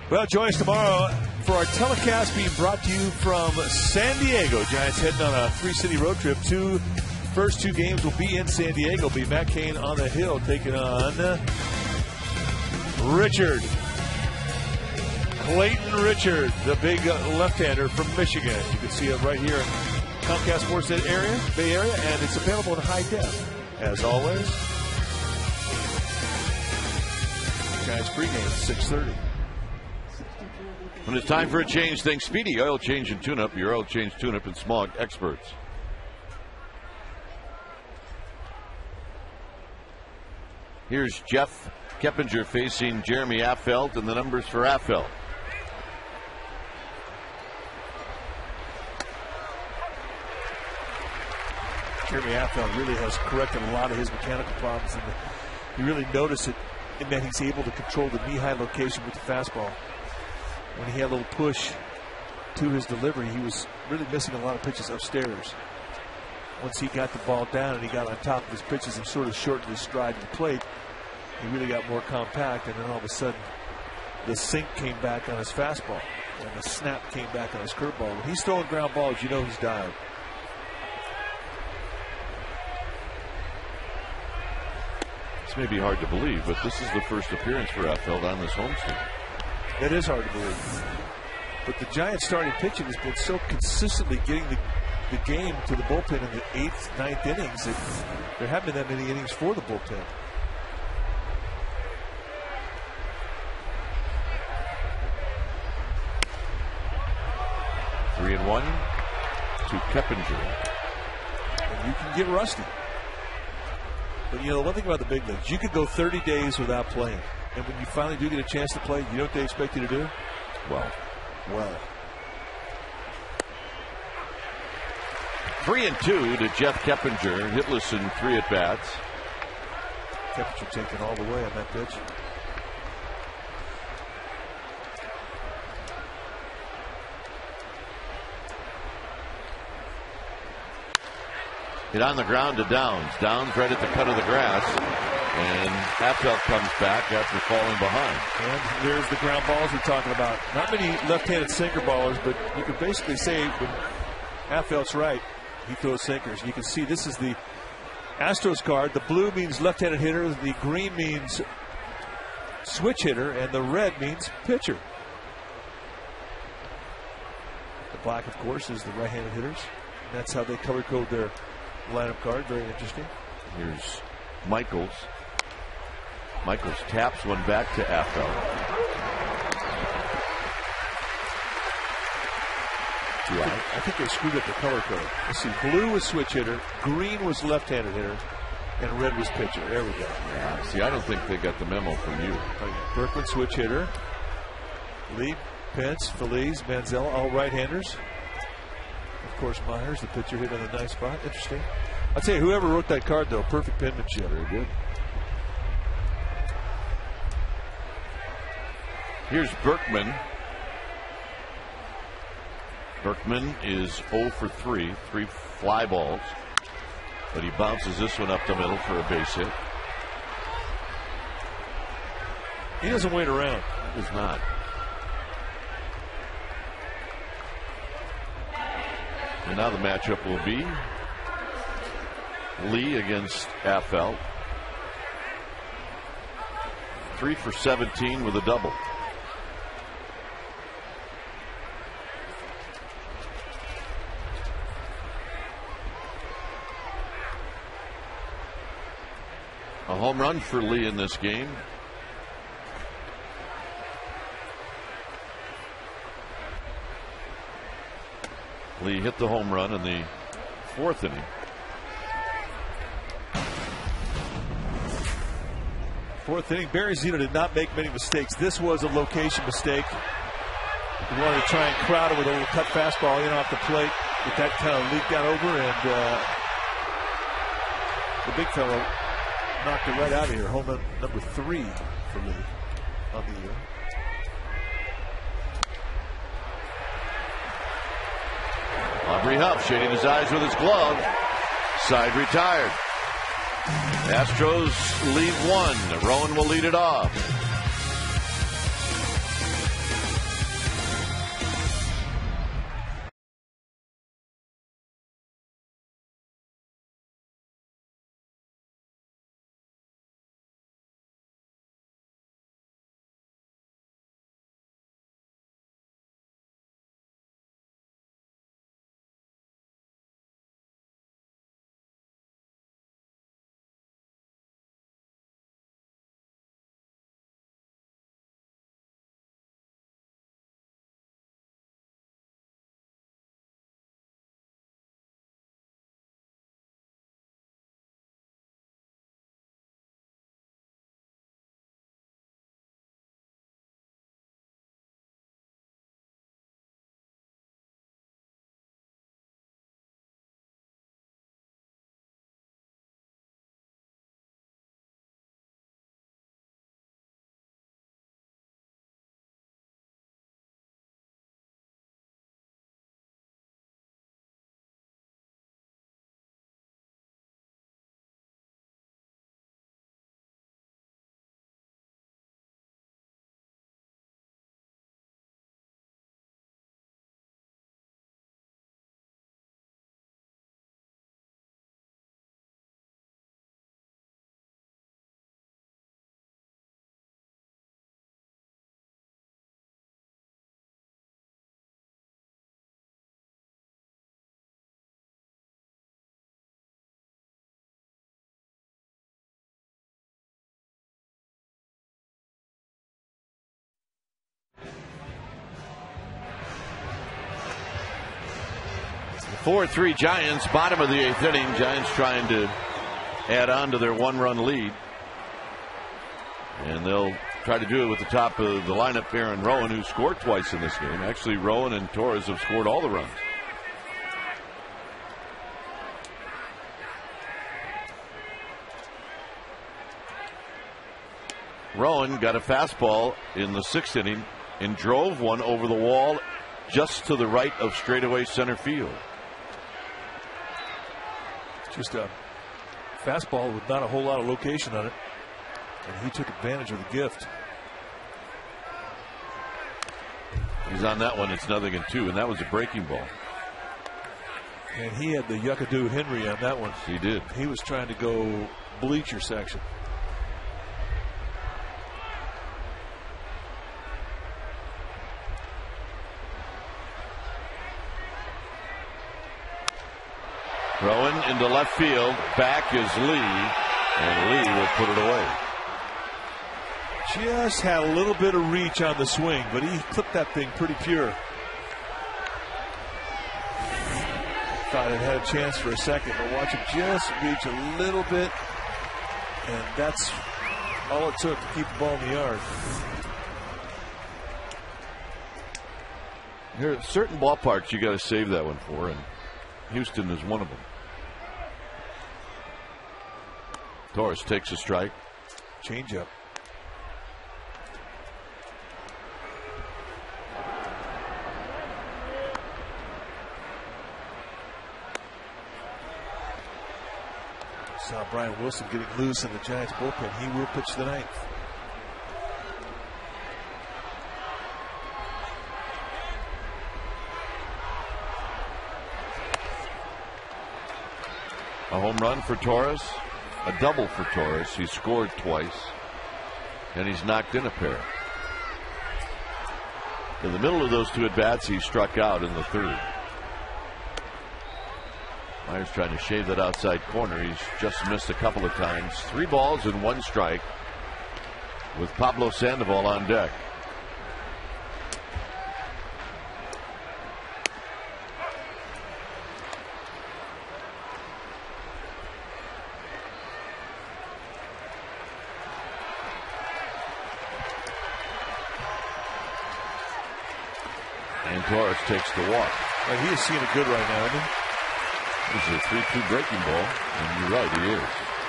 Well, join us tomorrow for our telecast being brought to you from San Diego. Giants heading on a 3-city road trip. First two games will be in San Diego. Be Matt Cain on the hill taking on Richard. Clayton Richard, the big left-hander from Michigan. You can see it right here in Comcast Sports Bay Area, and it's available in high def. As always, Giants pregame 6:30. When it's time for a change, think Speedy Oil Change and Tune-Up, your oil change tune-up and smog experts. Here's Jeff Keppinger facing Jeremy Affeldt, and the numbers for Affeldt. Jeremy Affeldt really has corrected a lot of his mechanical problems, and you really notice it in that he's able to control the knee-high location with the fastball. When he had a little push to his delivery, he was really missing a lot of pitches upstairs. Once he got the ball down and he got on top of his pitches and sort of shortened his stride to the plate, he really got more compact, and then all of a sudden the sink came back on his fastball and the snap came back on his curveball. When he's throwing ground balls, you know he's dialed. This may be hard to believe, but this is the first appearance for Affeldt on this homestand. It is hard to believe. But the Giants starting pitching has been so consistently getting the game to the bullpen in the 8th, 9th innings that there haven't been that many innings for the bullpen. Three and one to Keppinger. And you can get rusty. But you know, the one thing about the big leagues, you could go 30 days without playing. And when you finally do get a chance to play, you know what they expect you to do? Well. 3-2 to Jeff Keppinger, hitless in 3 at-bats. Keppinger taking all the way on that pitch. Hit on the ground to Downs. Downs right at the cut of the grass. And Affeldt comes back after falling behind. And there's the ground balls we're talking about. Not many left-handed sinker ballers, but you could basically say when Affeldt's right, he throws sinkers. You can see this is the Astros card. The blue means left-handed hitter. The green means switch hitter. And the red means pitcher. The black, of course, is the right-handed hitters. And that's how they color code their lineup card. Very interesting. Here's Michaels. Michaels taps one back to Affeldt. I think they screwed up the color code. Let's see. Blue was switch hitter, green was left-handed hitter, and red was pitcher. There we go. Yeah, see, I don't think they got the memo from you. Berkman switch hitter. Lee, Pence, Feliz, Manzella, all right-handers. Of course, Myers, the pitcher, hit in a nice spot. Interesting. I'll tell you, whoever wrote that card, though, perfect penmanship. Very good. Here's Berkman. Berkman is 0 for 3 fly balls. But he bounces this one up the middle for a base hit. He doesn't wait around. He does not. And now the matchup will be Lee against Affeldt. 3 for 17 with a double. A home run for Lee in this game. Lee hit the home run in the 4th inning. Fourth inning, Barry Zito did not make many mistakes. This was a location mistake. He wanted to try and crowd it with a little cut fastball in off the plate. But that kind of leaked out over, and the big fellow knocked it right out of here. Home run number 3 for Lee on the year. Aubrey Huff shading his eyes with his glove. Side retired. Astros lead 1. Rowan will lead it off. 4-3 Giants, bottom of the 8th inning. Giants trying to add on to their 1-run lead. And they'll try to do it with the top of the lineup, Aaron Rowan, who scored twice in this game. Actually, Rowan and Torres have scored all the runs. Rowan got a fastball in the 6th inning and drove one over the wall just to the right of straightaway center field. Just a fastball with not a whole lot of location on it, and he took advantage of the gift. He's on that one. It's 0-2, and that was a breaking ball. And he had the Yuckadoo Henry on that one. He did. He was trying to go bleacher section. Rowan into left field. Back is Lee, and Lee will put it away. Just had a little bit of reach on the swing, but he clipped that thing pretty pure. Thought it had a chance for a second, but watch him just reach a little bit, and that's all it took to keep the ball in the yard. There are certain ballparks you got to save that one for, and Houston is one of them. Torres takes a strike. Changeup. Saw Brian Wilson getting loose in the Giants bullpen. He will pitch the 9th. A home run for Torres, a double for Torres. He scored twice, and he's knocked in a pair. In the middle of those two at-bats, he struck out in the 3rd. Myers trying to shave that outside corner. He's just missed a couple of times. 3 balls and 1 strike with Pablo Sandoval on deck. And Torres takes the walk. Well, he is seeing it good right now, isn't he? This is a 3-2 breaking ball, and you're right, he is.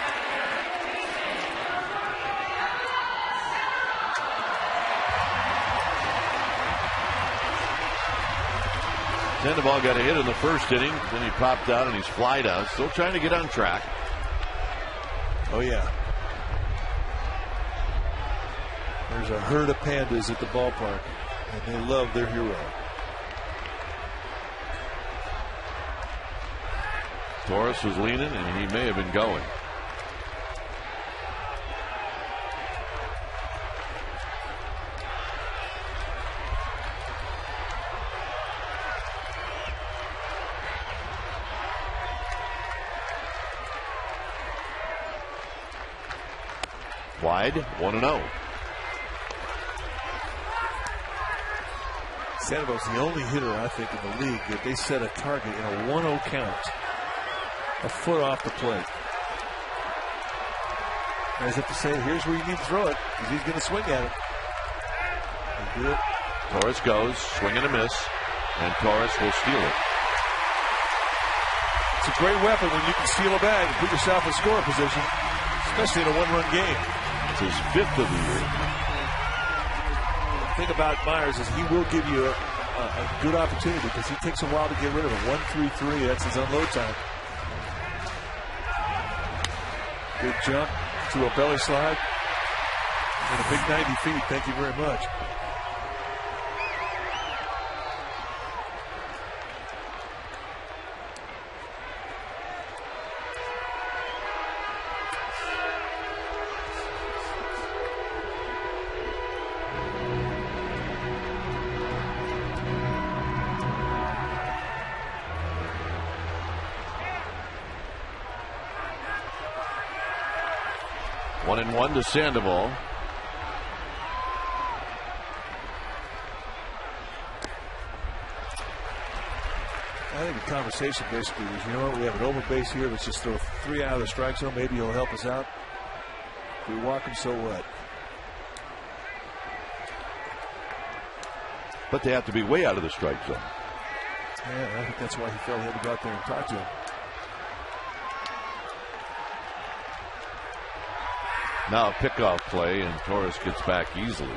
Sandoval got a hit in the 1st inning, then he popped out and he's flied out. Still trying to get on track. Oh, yeah. There's a herd of pandas at the ballpark, and they love their hero. Torres was leaning, and he may have been going. Wide, 1-0. Sandoval's the only hitter, I think, in the league that they set a target in a 1-0 count. A foot off the plate. As if to say, here's where you need to throw it, because he's going to swing at it. He did it. Torres goes, swing and a miss, and Torres will steal it. It's a great weapon when you can steal a bag and put yourself in score position, especially in a 1-run game. It's his 5th of the year. The thing about Myers is he will give you a good opportunity because he takes a while to get rid of it. 1-3-3, that's his unload time. Good jump to a belly slide and a big 90 feet. Thank you very much. One to Sandoval. I think the conversation basically was, you know what, we have an open base here. Let's just throw 3 out of the strike zone. Maybe he'll help us out. If we walk him, so what? But they have to be way out of the strike zone. Yeah, I think that's why he felt he had to go out there and talk to him. Now a pickoff play, and Torres gets back easily.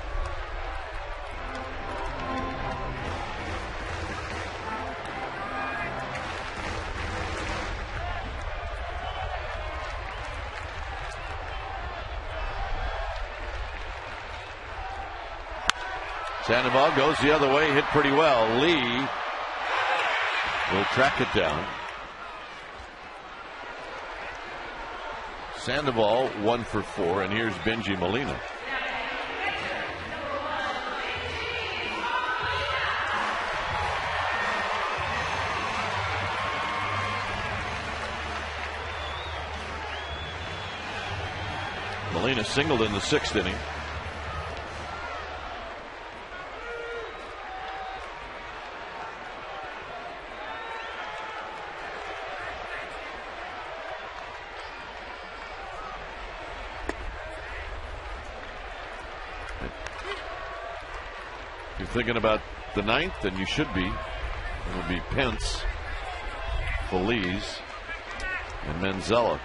Sandoval goes the other way, hit pretty well. Lee will track it down. Sandoval 1 for 4, and here's Benji Molina. Molina singled in the 6th inning. Thinking about the 9th, and you should be. It would be Pence, Feliz, and Manzella.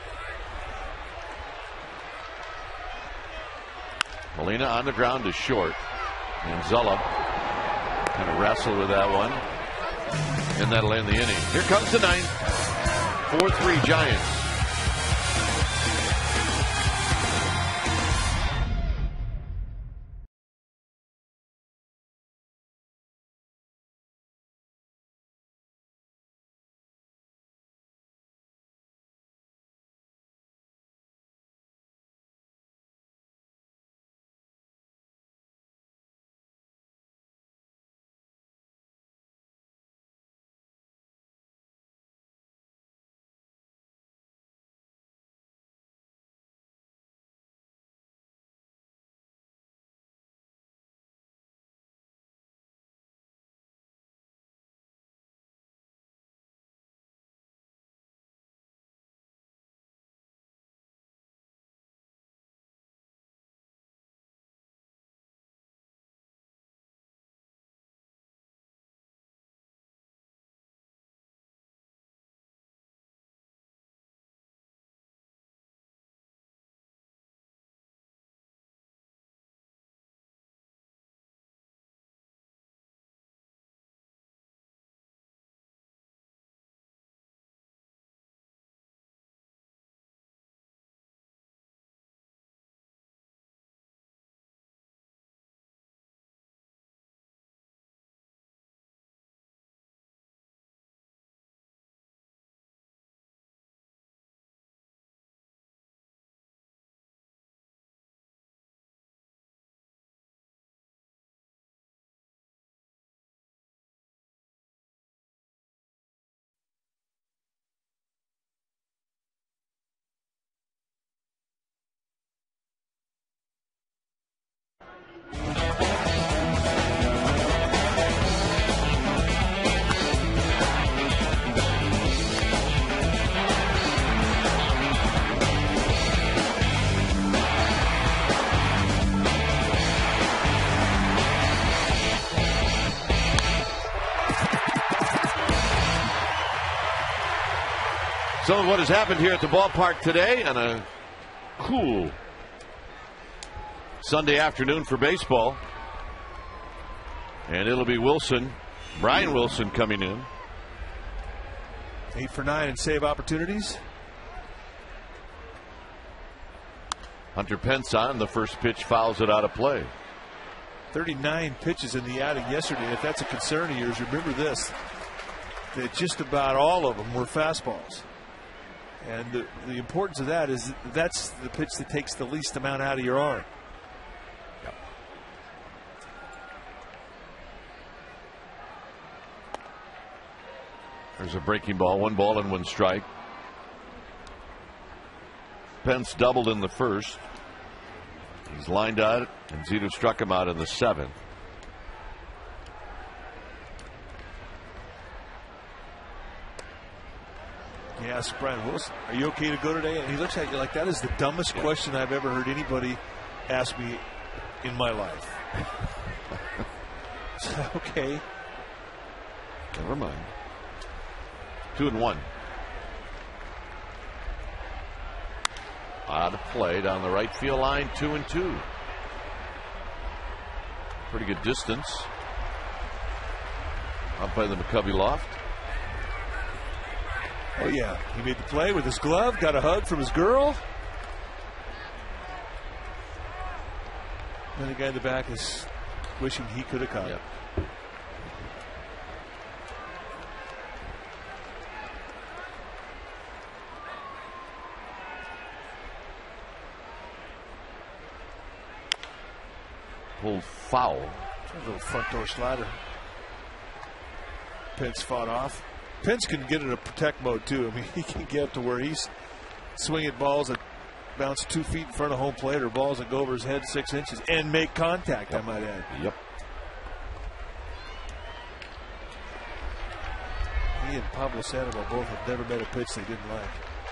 Molina on the ground is short. Manzella kind of wrestled with that one, and that'll end the inning. Here comes the 9th. 4-3 Giants. Some of what has happened here at the ballpark today on a cool Sunday afternoon for baseball. And it'll be Wilson, Brian Wilson, coming in. 8 for 9 in save opportunities. Hunter Pence on. The first pitch fouls it out of play. 39 pitches in the outing yesterday. If that's a concern of yours, remember this. That just about all of them were fastballs. And the importance of that is that's the pitch that takes the least amount out of your arm. Yep. There's a breaking ball. 1 ball and 1 strike. Pence doubled in the first. He's lined out, and Zito struck him out in the 7th. asks Brian Wilson, "Are you okay to go today?" And he looks at you like that is the dumbest question I've ever heard anybody ask me in my life. Okay. Never mind. 2-1. Out of play down the right field line, 2-2. Pretty good distance. Up by the McCovey loft. Oh, yeah. He made the play with his glove, got a hug from his girl. And the guy in the back is wishing he could have caught it. Pulled foul. A little front door slider. Pence fought off. Pence can get into protect mode too. I mean, he can get to where he's swinging balls that bounce 2 feet in front of home plate or balls that go over his head 6 inches and make contact, I might add. Yep. He and Pablo Sandoval both have never met a pitch they didn't like.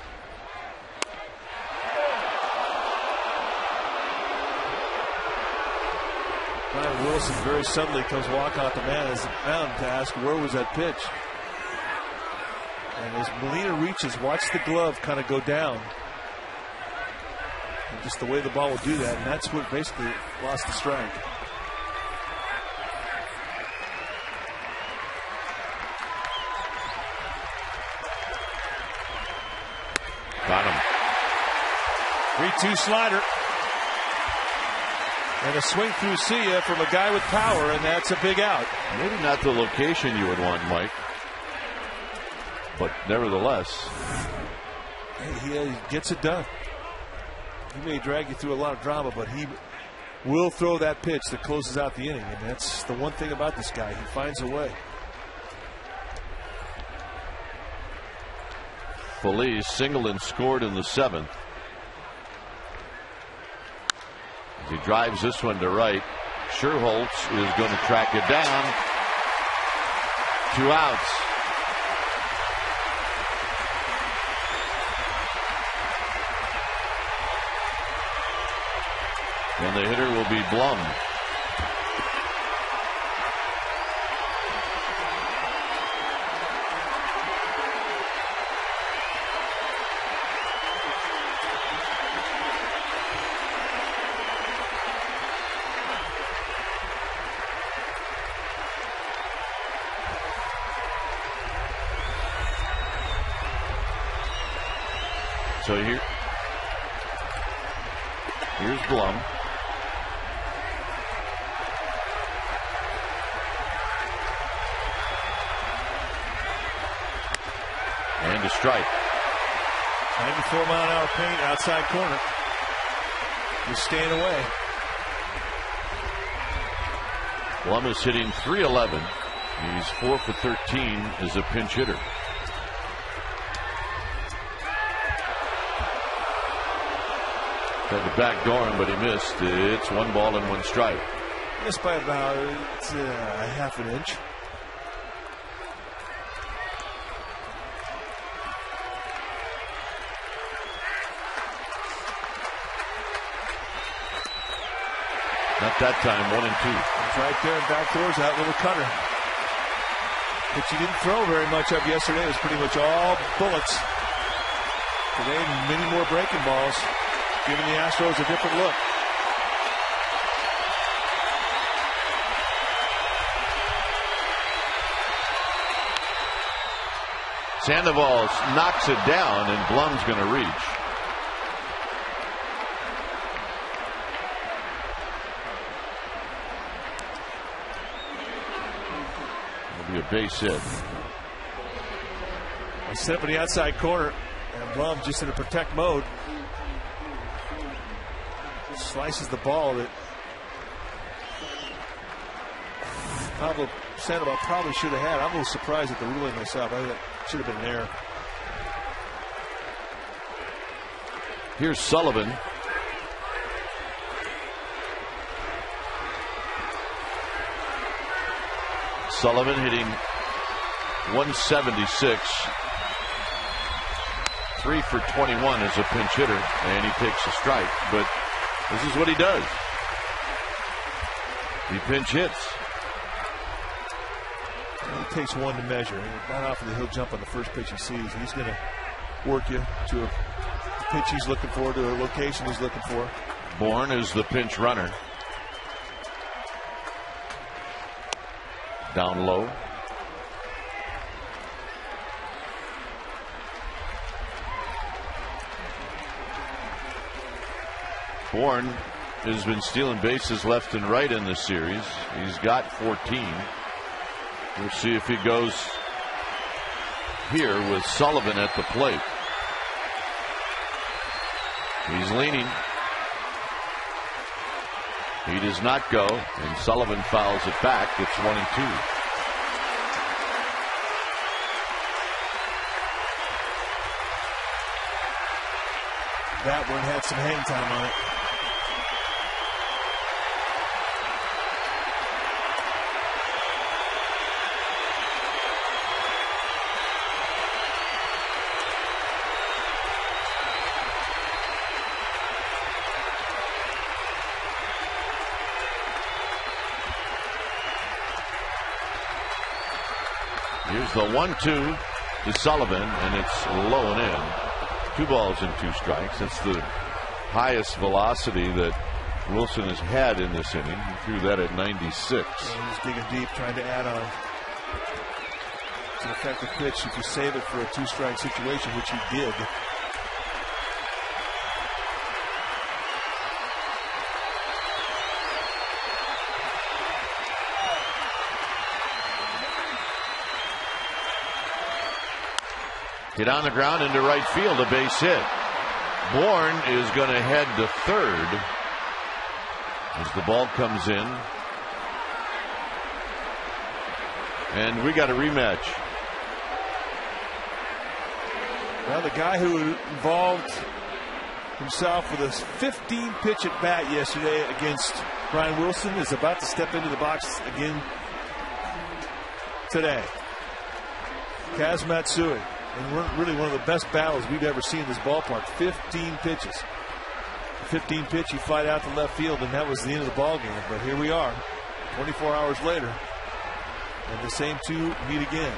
Brian Wilson very suddenly comes walking out the mound to ask where was that pitch. And as Molina reaches, watch the glove kind of go down. And just the way the ball will do that, and that's what basically lost the strike. Got him. 3-2 slider. And a swing through Sia from a guy with power, and that's a big out. Maybe not the location you would want, Mike. But nevertheless. He gets it done. He may drag you through a lot of drama, but he will throw that pitch that closes out the inning. And that's the one thing about this guy. He finds a way. Feliz singled and scored in the 7th. As he drives this one to right, Scherholtz is going to track it down. 2 outs. And the hitter will be Blum. So here's Blum. And a strike. 94-mile-an-hour paint outside corner. He's staying away. Blum is hitting .311. He's 4 for 13 as a pinch hitter. Tried to backdoor him, but he missed. It's 1 ball and 1 strike. Missed by about a half an inch. Not that time, 1 and 2. It's right there and backdoors that little cutter. But you didn't throw very much of yesterday. It was pretty much all bullets. Today, many more breaking balls, giving the Astros a different look. Sandoval knocks it down, and Blum's going to reach. It'll be a base hit. A step in the outside corner, and Blum just in a protect mode. Slices the ball that Pablo Sandoval probably should have had. I'm a little surprised at the ruling myself. I think that should have been there. Here's Sullivan. Sullivan hitting .176. 3 for 21 as a pinch hitter, and he takes a strike. But this is what he does. He pinch hits. It takes one to measure. Not often he'll jump on the first pitch he sees. He's going to work you to a pitch he's looking for, to a location he's looking for. Bourne is the pinch runner. Down low. Bourne has been stealing bases left and right in this series. He's got 14. We'll see if he goes here with Sullivan at the plate. He's leaning. He does not go, and Sullivan fouls it back. It's 1-2. That one had some hang time on it. Here's the 1-2 to Sullivan, and it's low and in. 2 balls and 2 strikes. That's the highest velocity that Wilson has had in this inning. He threw that at 96. Yeah, he's digging deep, trying to add on. It's an effective pitch if you save it for a 2-strike situation, which he did. Hit on the ground into right field, a base hit. Bourne is going to head to third as the ball comes in. And we got a rematch. Well, the guy who involved himself with a 15-pitch at bat yesterday against Brian Wilson is about to step into the box again today. Kaz Matsui. And really one of the best battles we've ever seen in this ballpark. 15 pitches. 15 pitch, you fight out to left field, and that was the end of the ball game. But here we are, 24 hours later, and the same two meet again.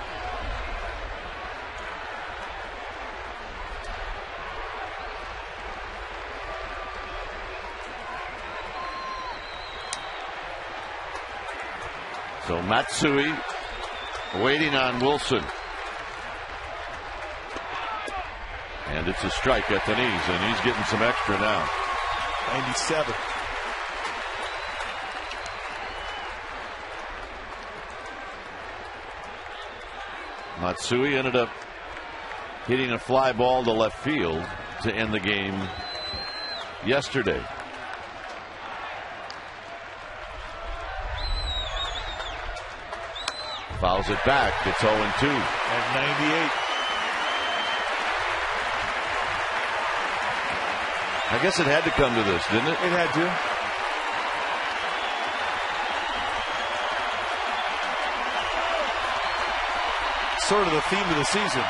So Matsui waiting on Wilson. And it's a strike at the knees, and he's getting some extra now. 97. Matsui ended up hitting a fly ball to left field to end the game yesterday. Fouls it back. It's 0-2. At 98. I guess it had to come to this, didn't it? It had to. Sort of the theme of the season.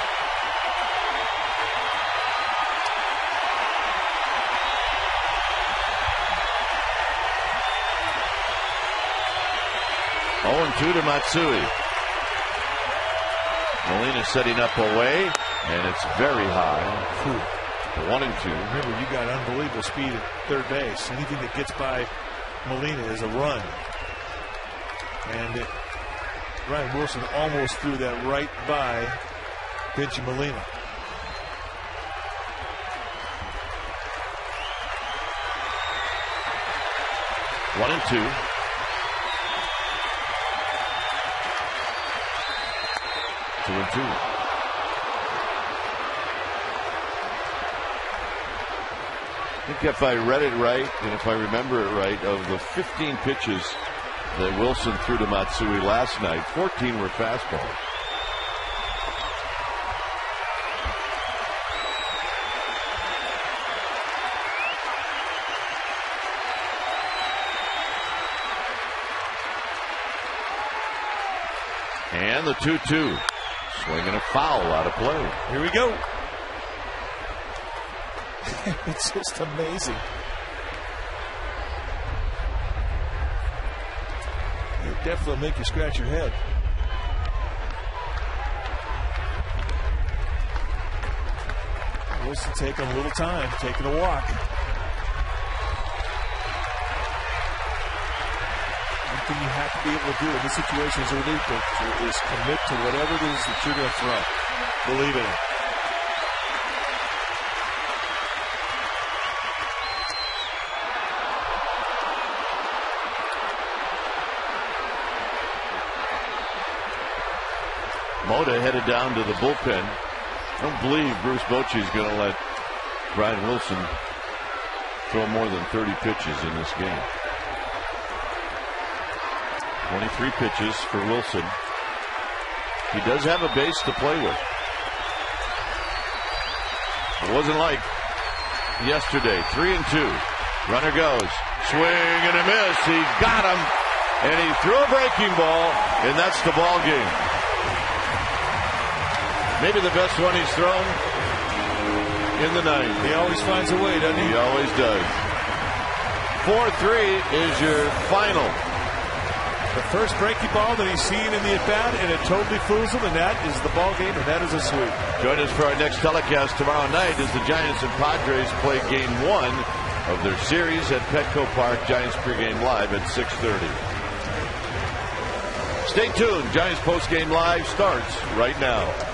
Oh, 2 to Matsui. Molina setting up away, and it's very high. 1-2. Remember, you got unbelievable speed at third base. Anything that gets by Molina is a run. And Brian Wilson almost threw that right by Benji Molina. One and two. 2-2. I think if I read it right, and if I remember it right, of the 15 pitches that Wilson threw to Matsui last night, 14 were fastballs. And the 2-2. Swinging a foul out of play. Here we go. It's just amazing. It definitely make you scratch your head. Wilson taking a little time, taking a walk. One thing you have to be able to do in this situation as a relief coach is commit to whatever it is that you're going to throw. Believe in it. Moda headed down to the bullpen. I don't believe Bruce Bochy is going to let Brian Wilson throw more than 30 pitches in this game. 23 pitches for Wilson. He does have a base to play with. It wasn't like yesterday. 3-2. Runner goes. Swing and a miss. He got him. And he threw a breaking ball. And that's the ball game. Maybe the best one he's thrown in the night. He always finds a way, doesn't he? He always does. 4-3 is your final. The first breaking ball that he's seen in the at-bat, and it totally fools him, and that is the ball game, and that is a sweep. Join us for our next telecast tomorrow night as the Giants and Padres play Game 1 of their series at Petco Park. Giants pregame live at 6:30. Stay tuned. Giants postgame live starts right now.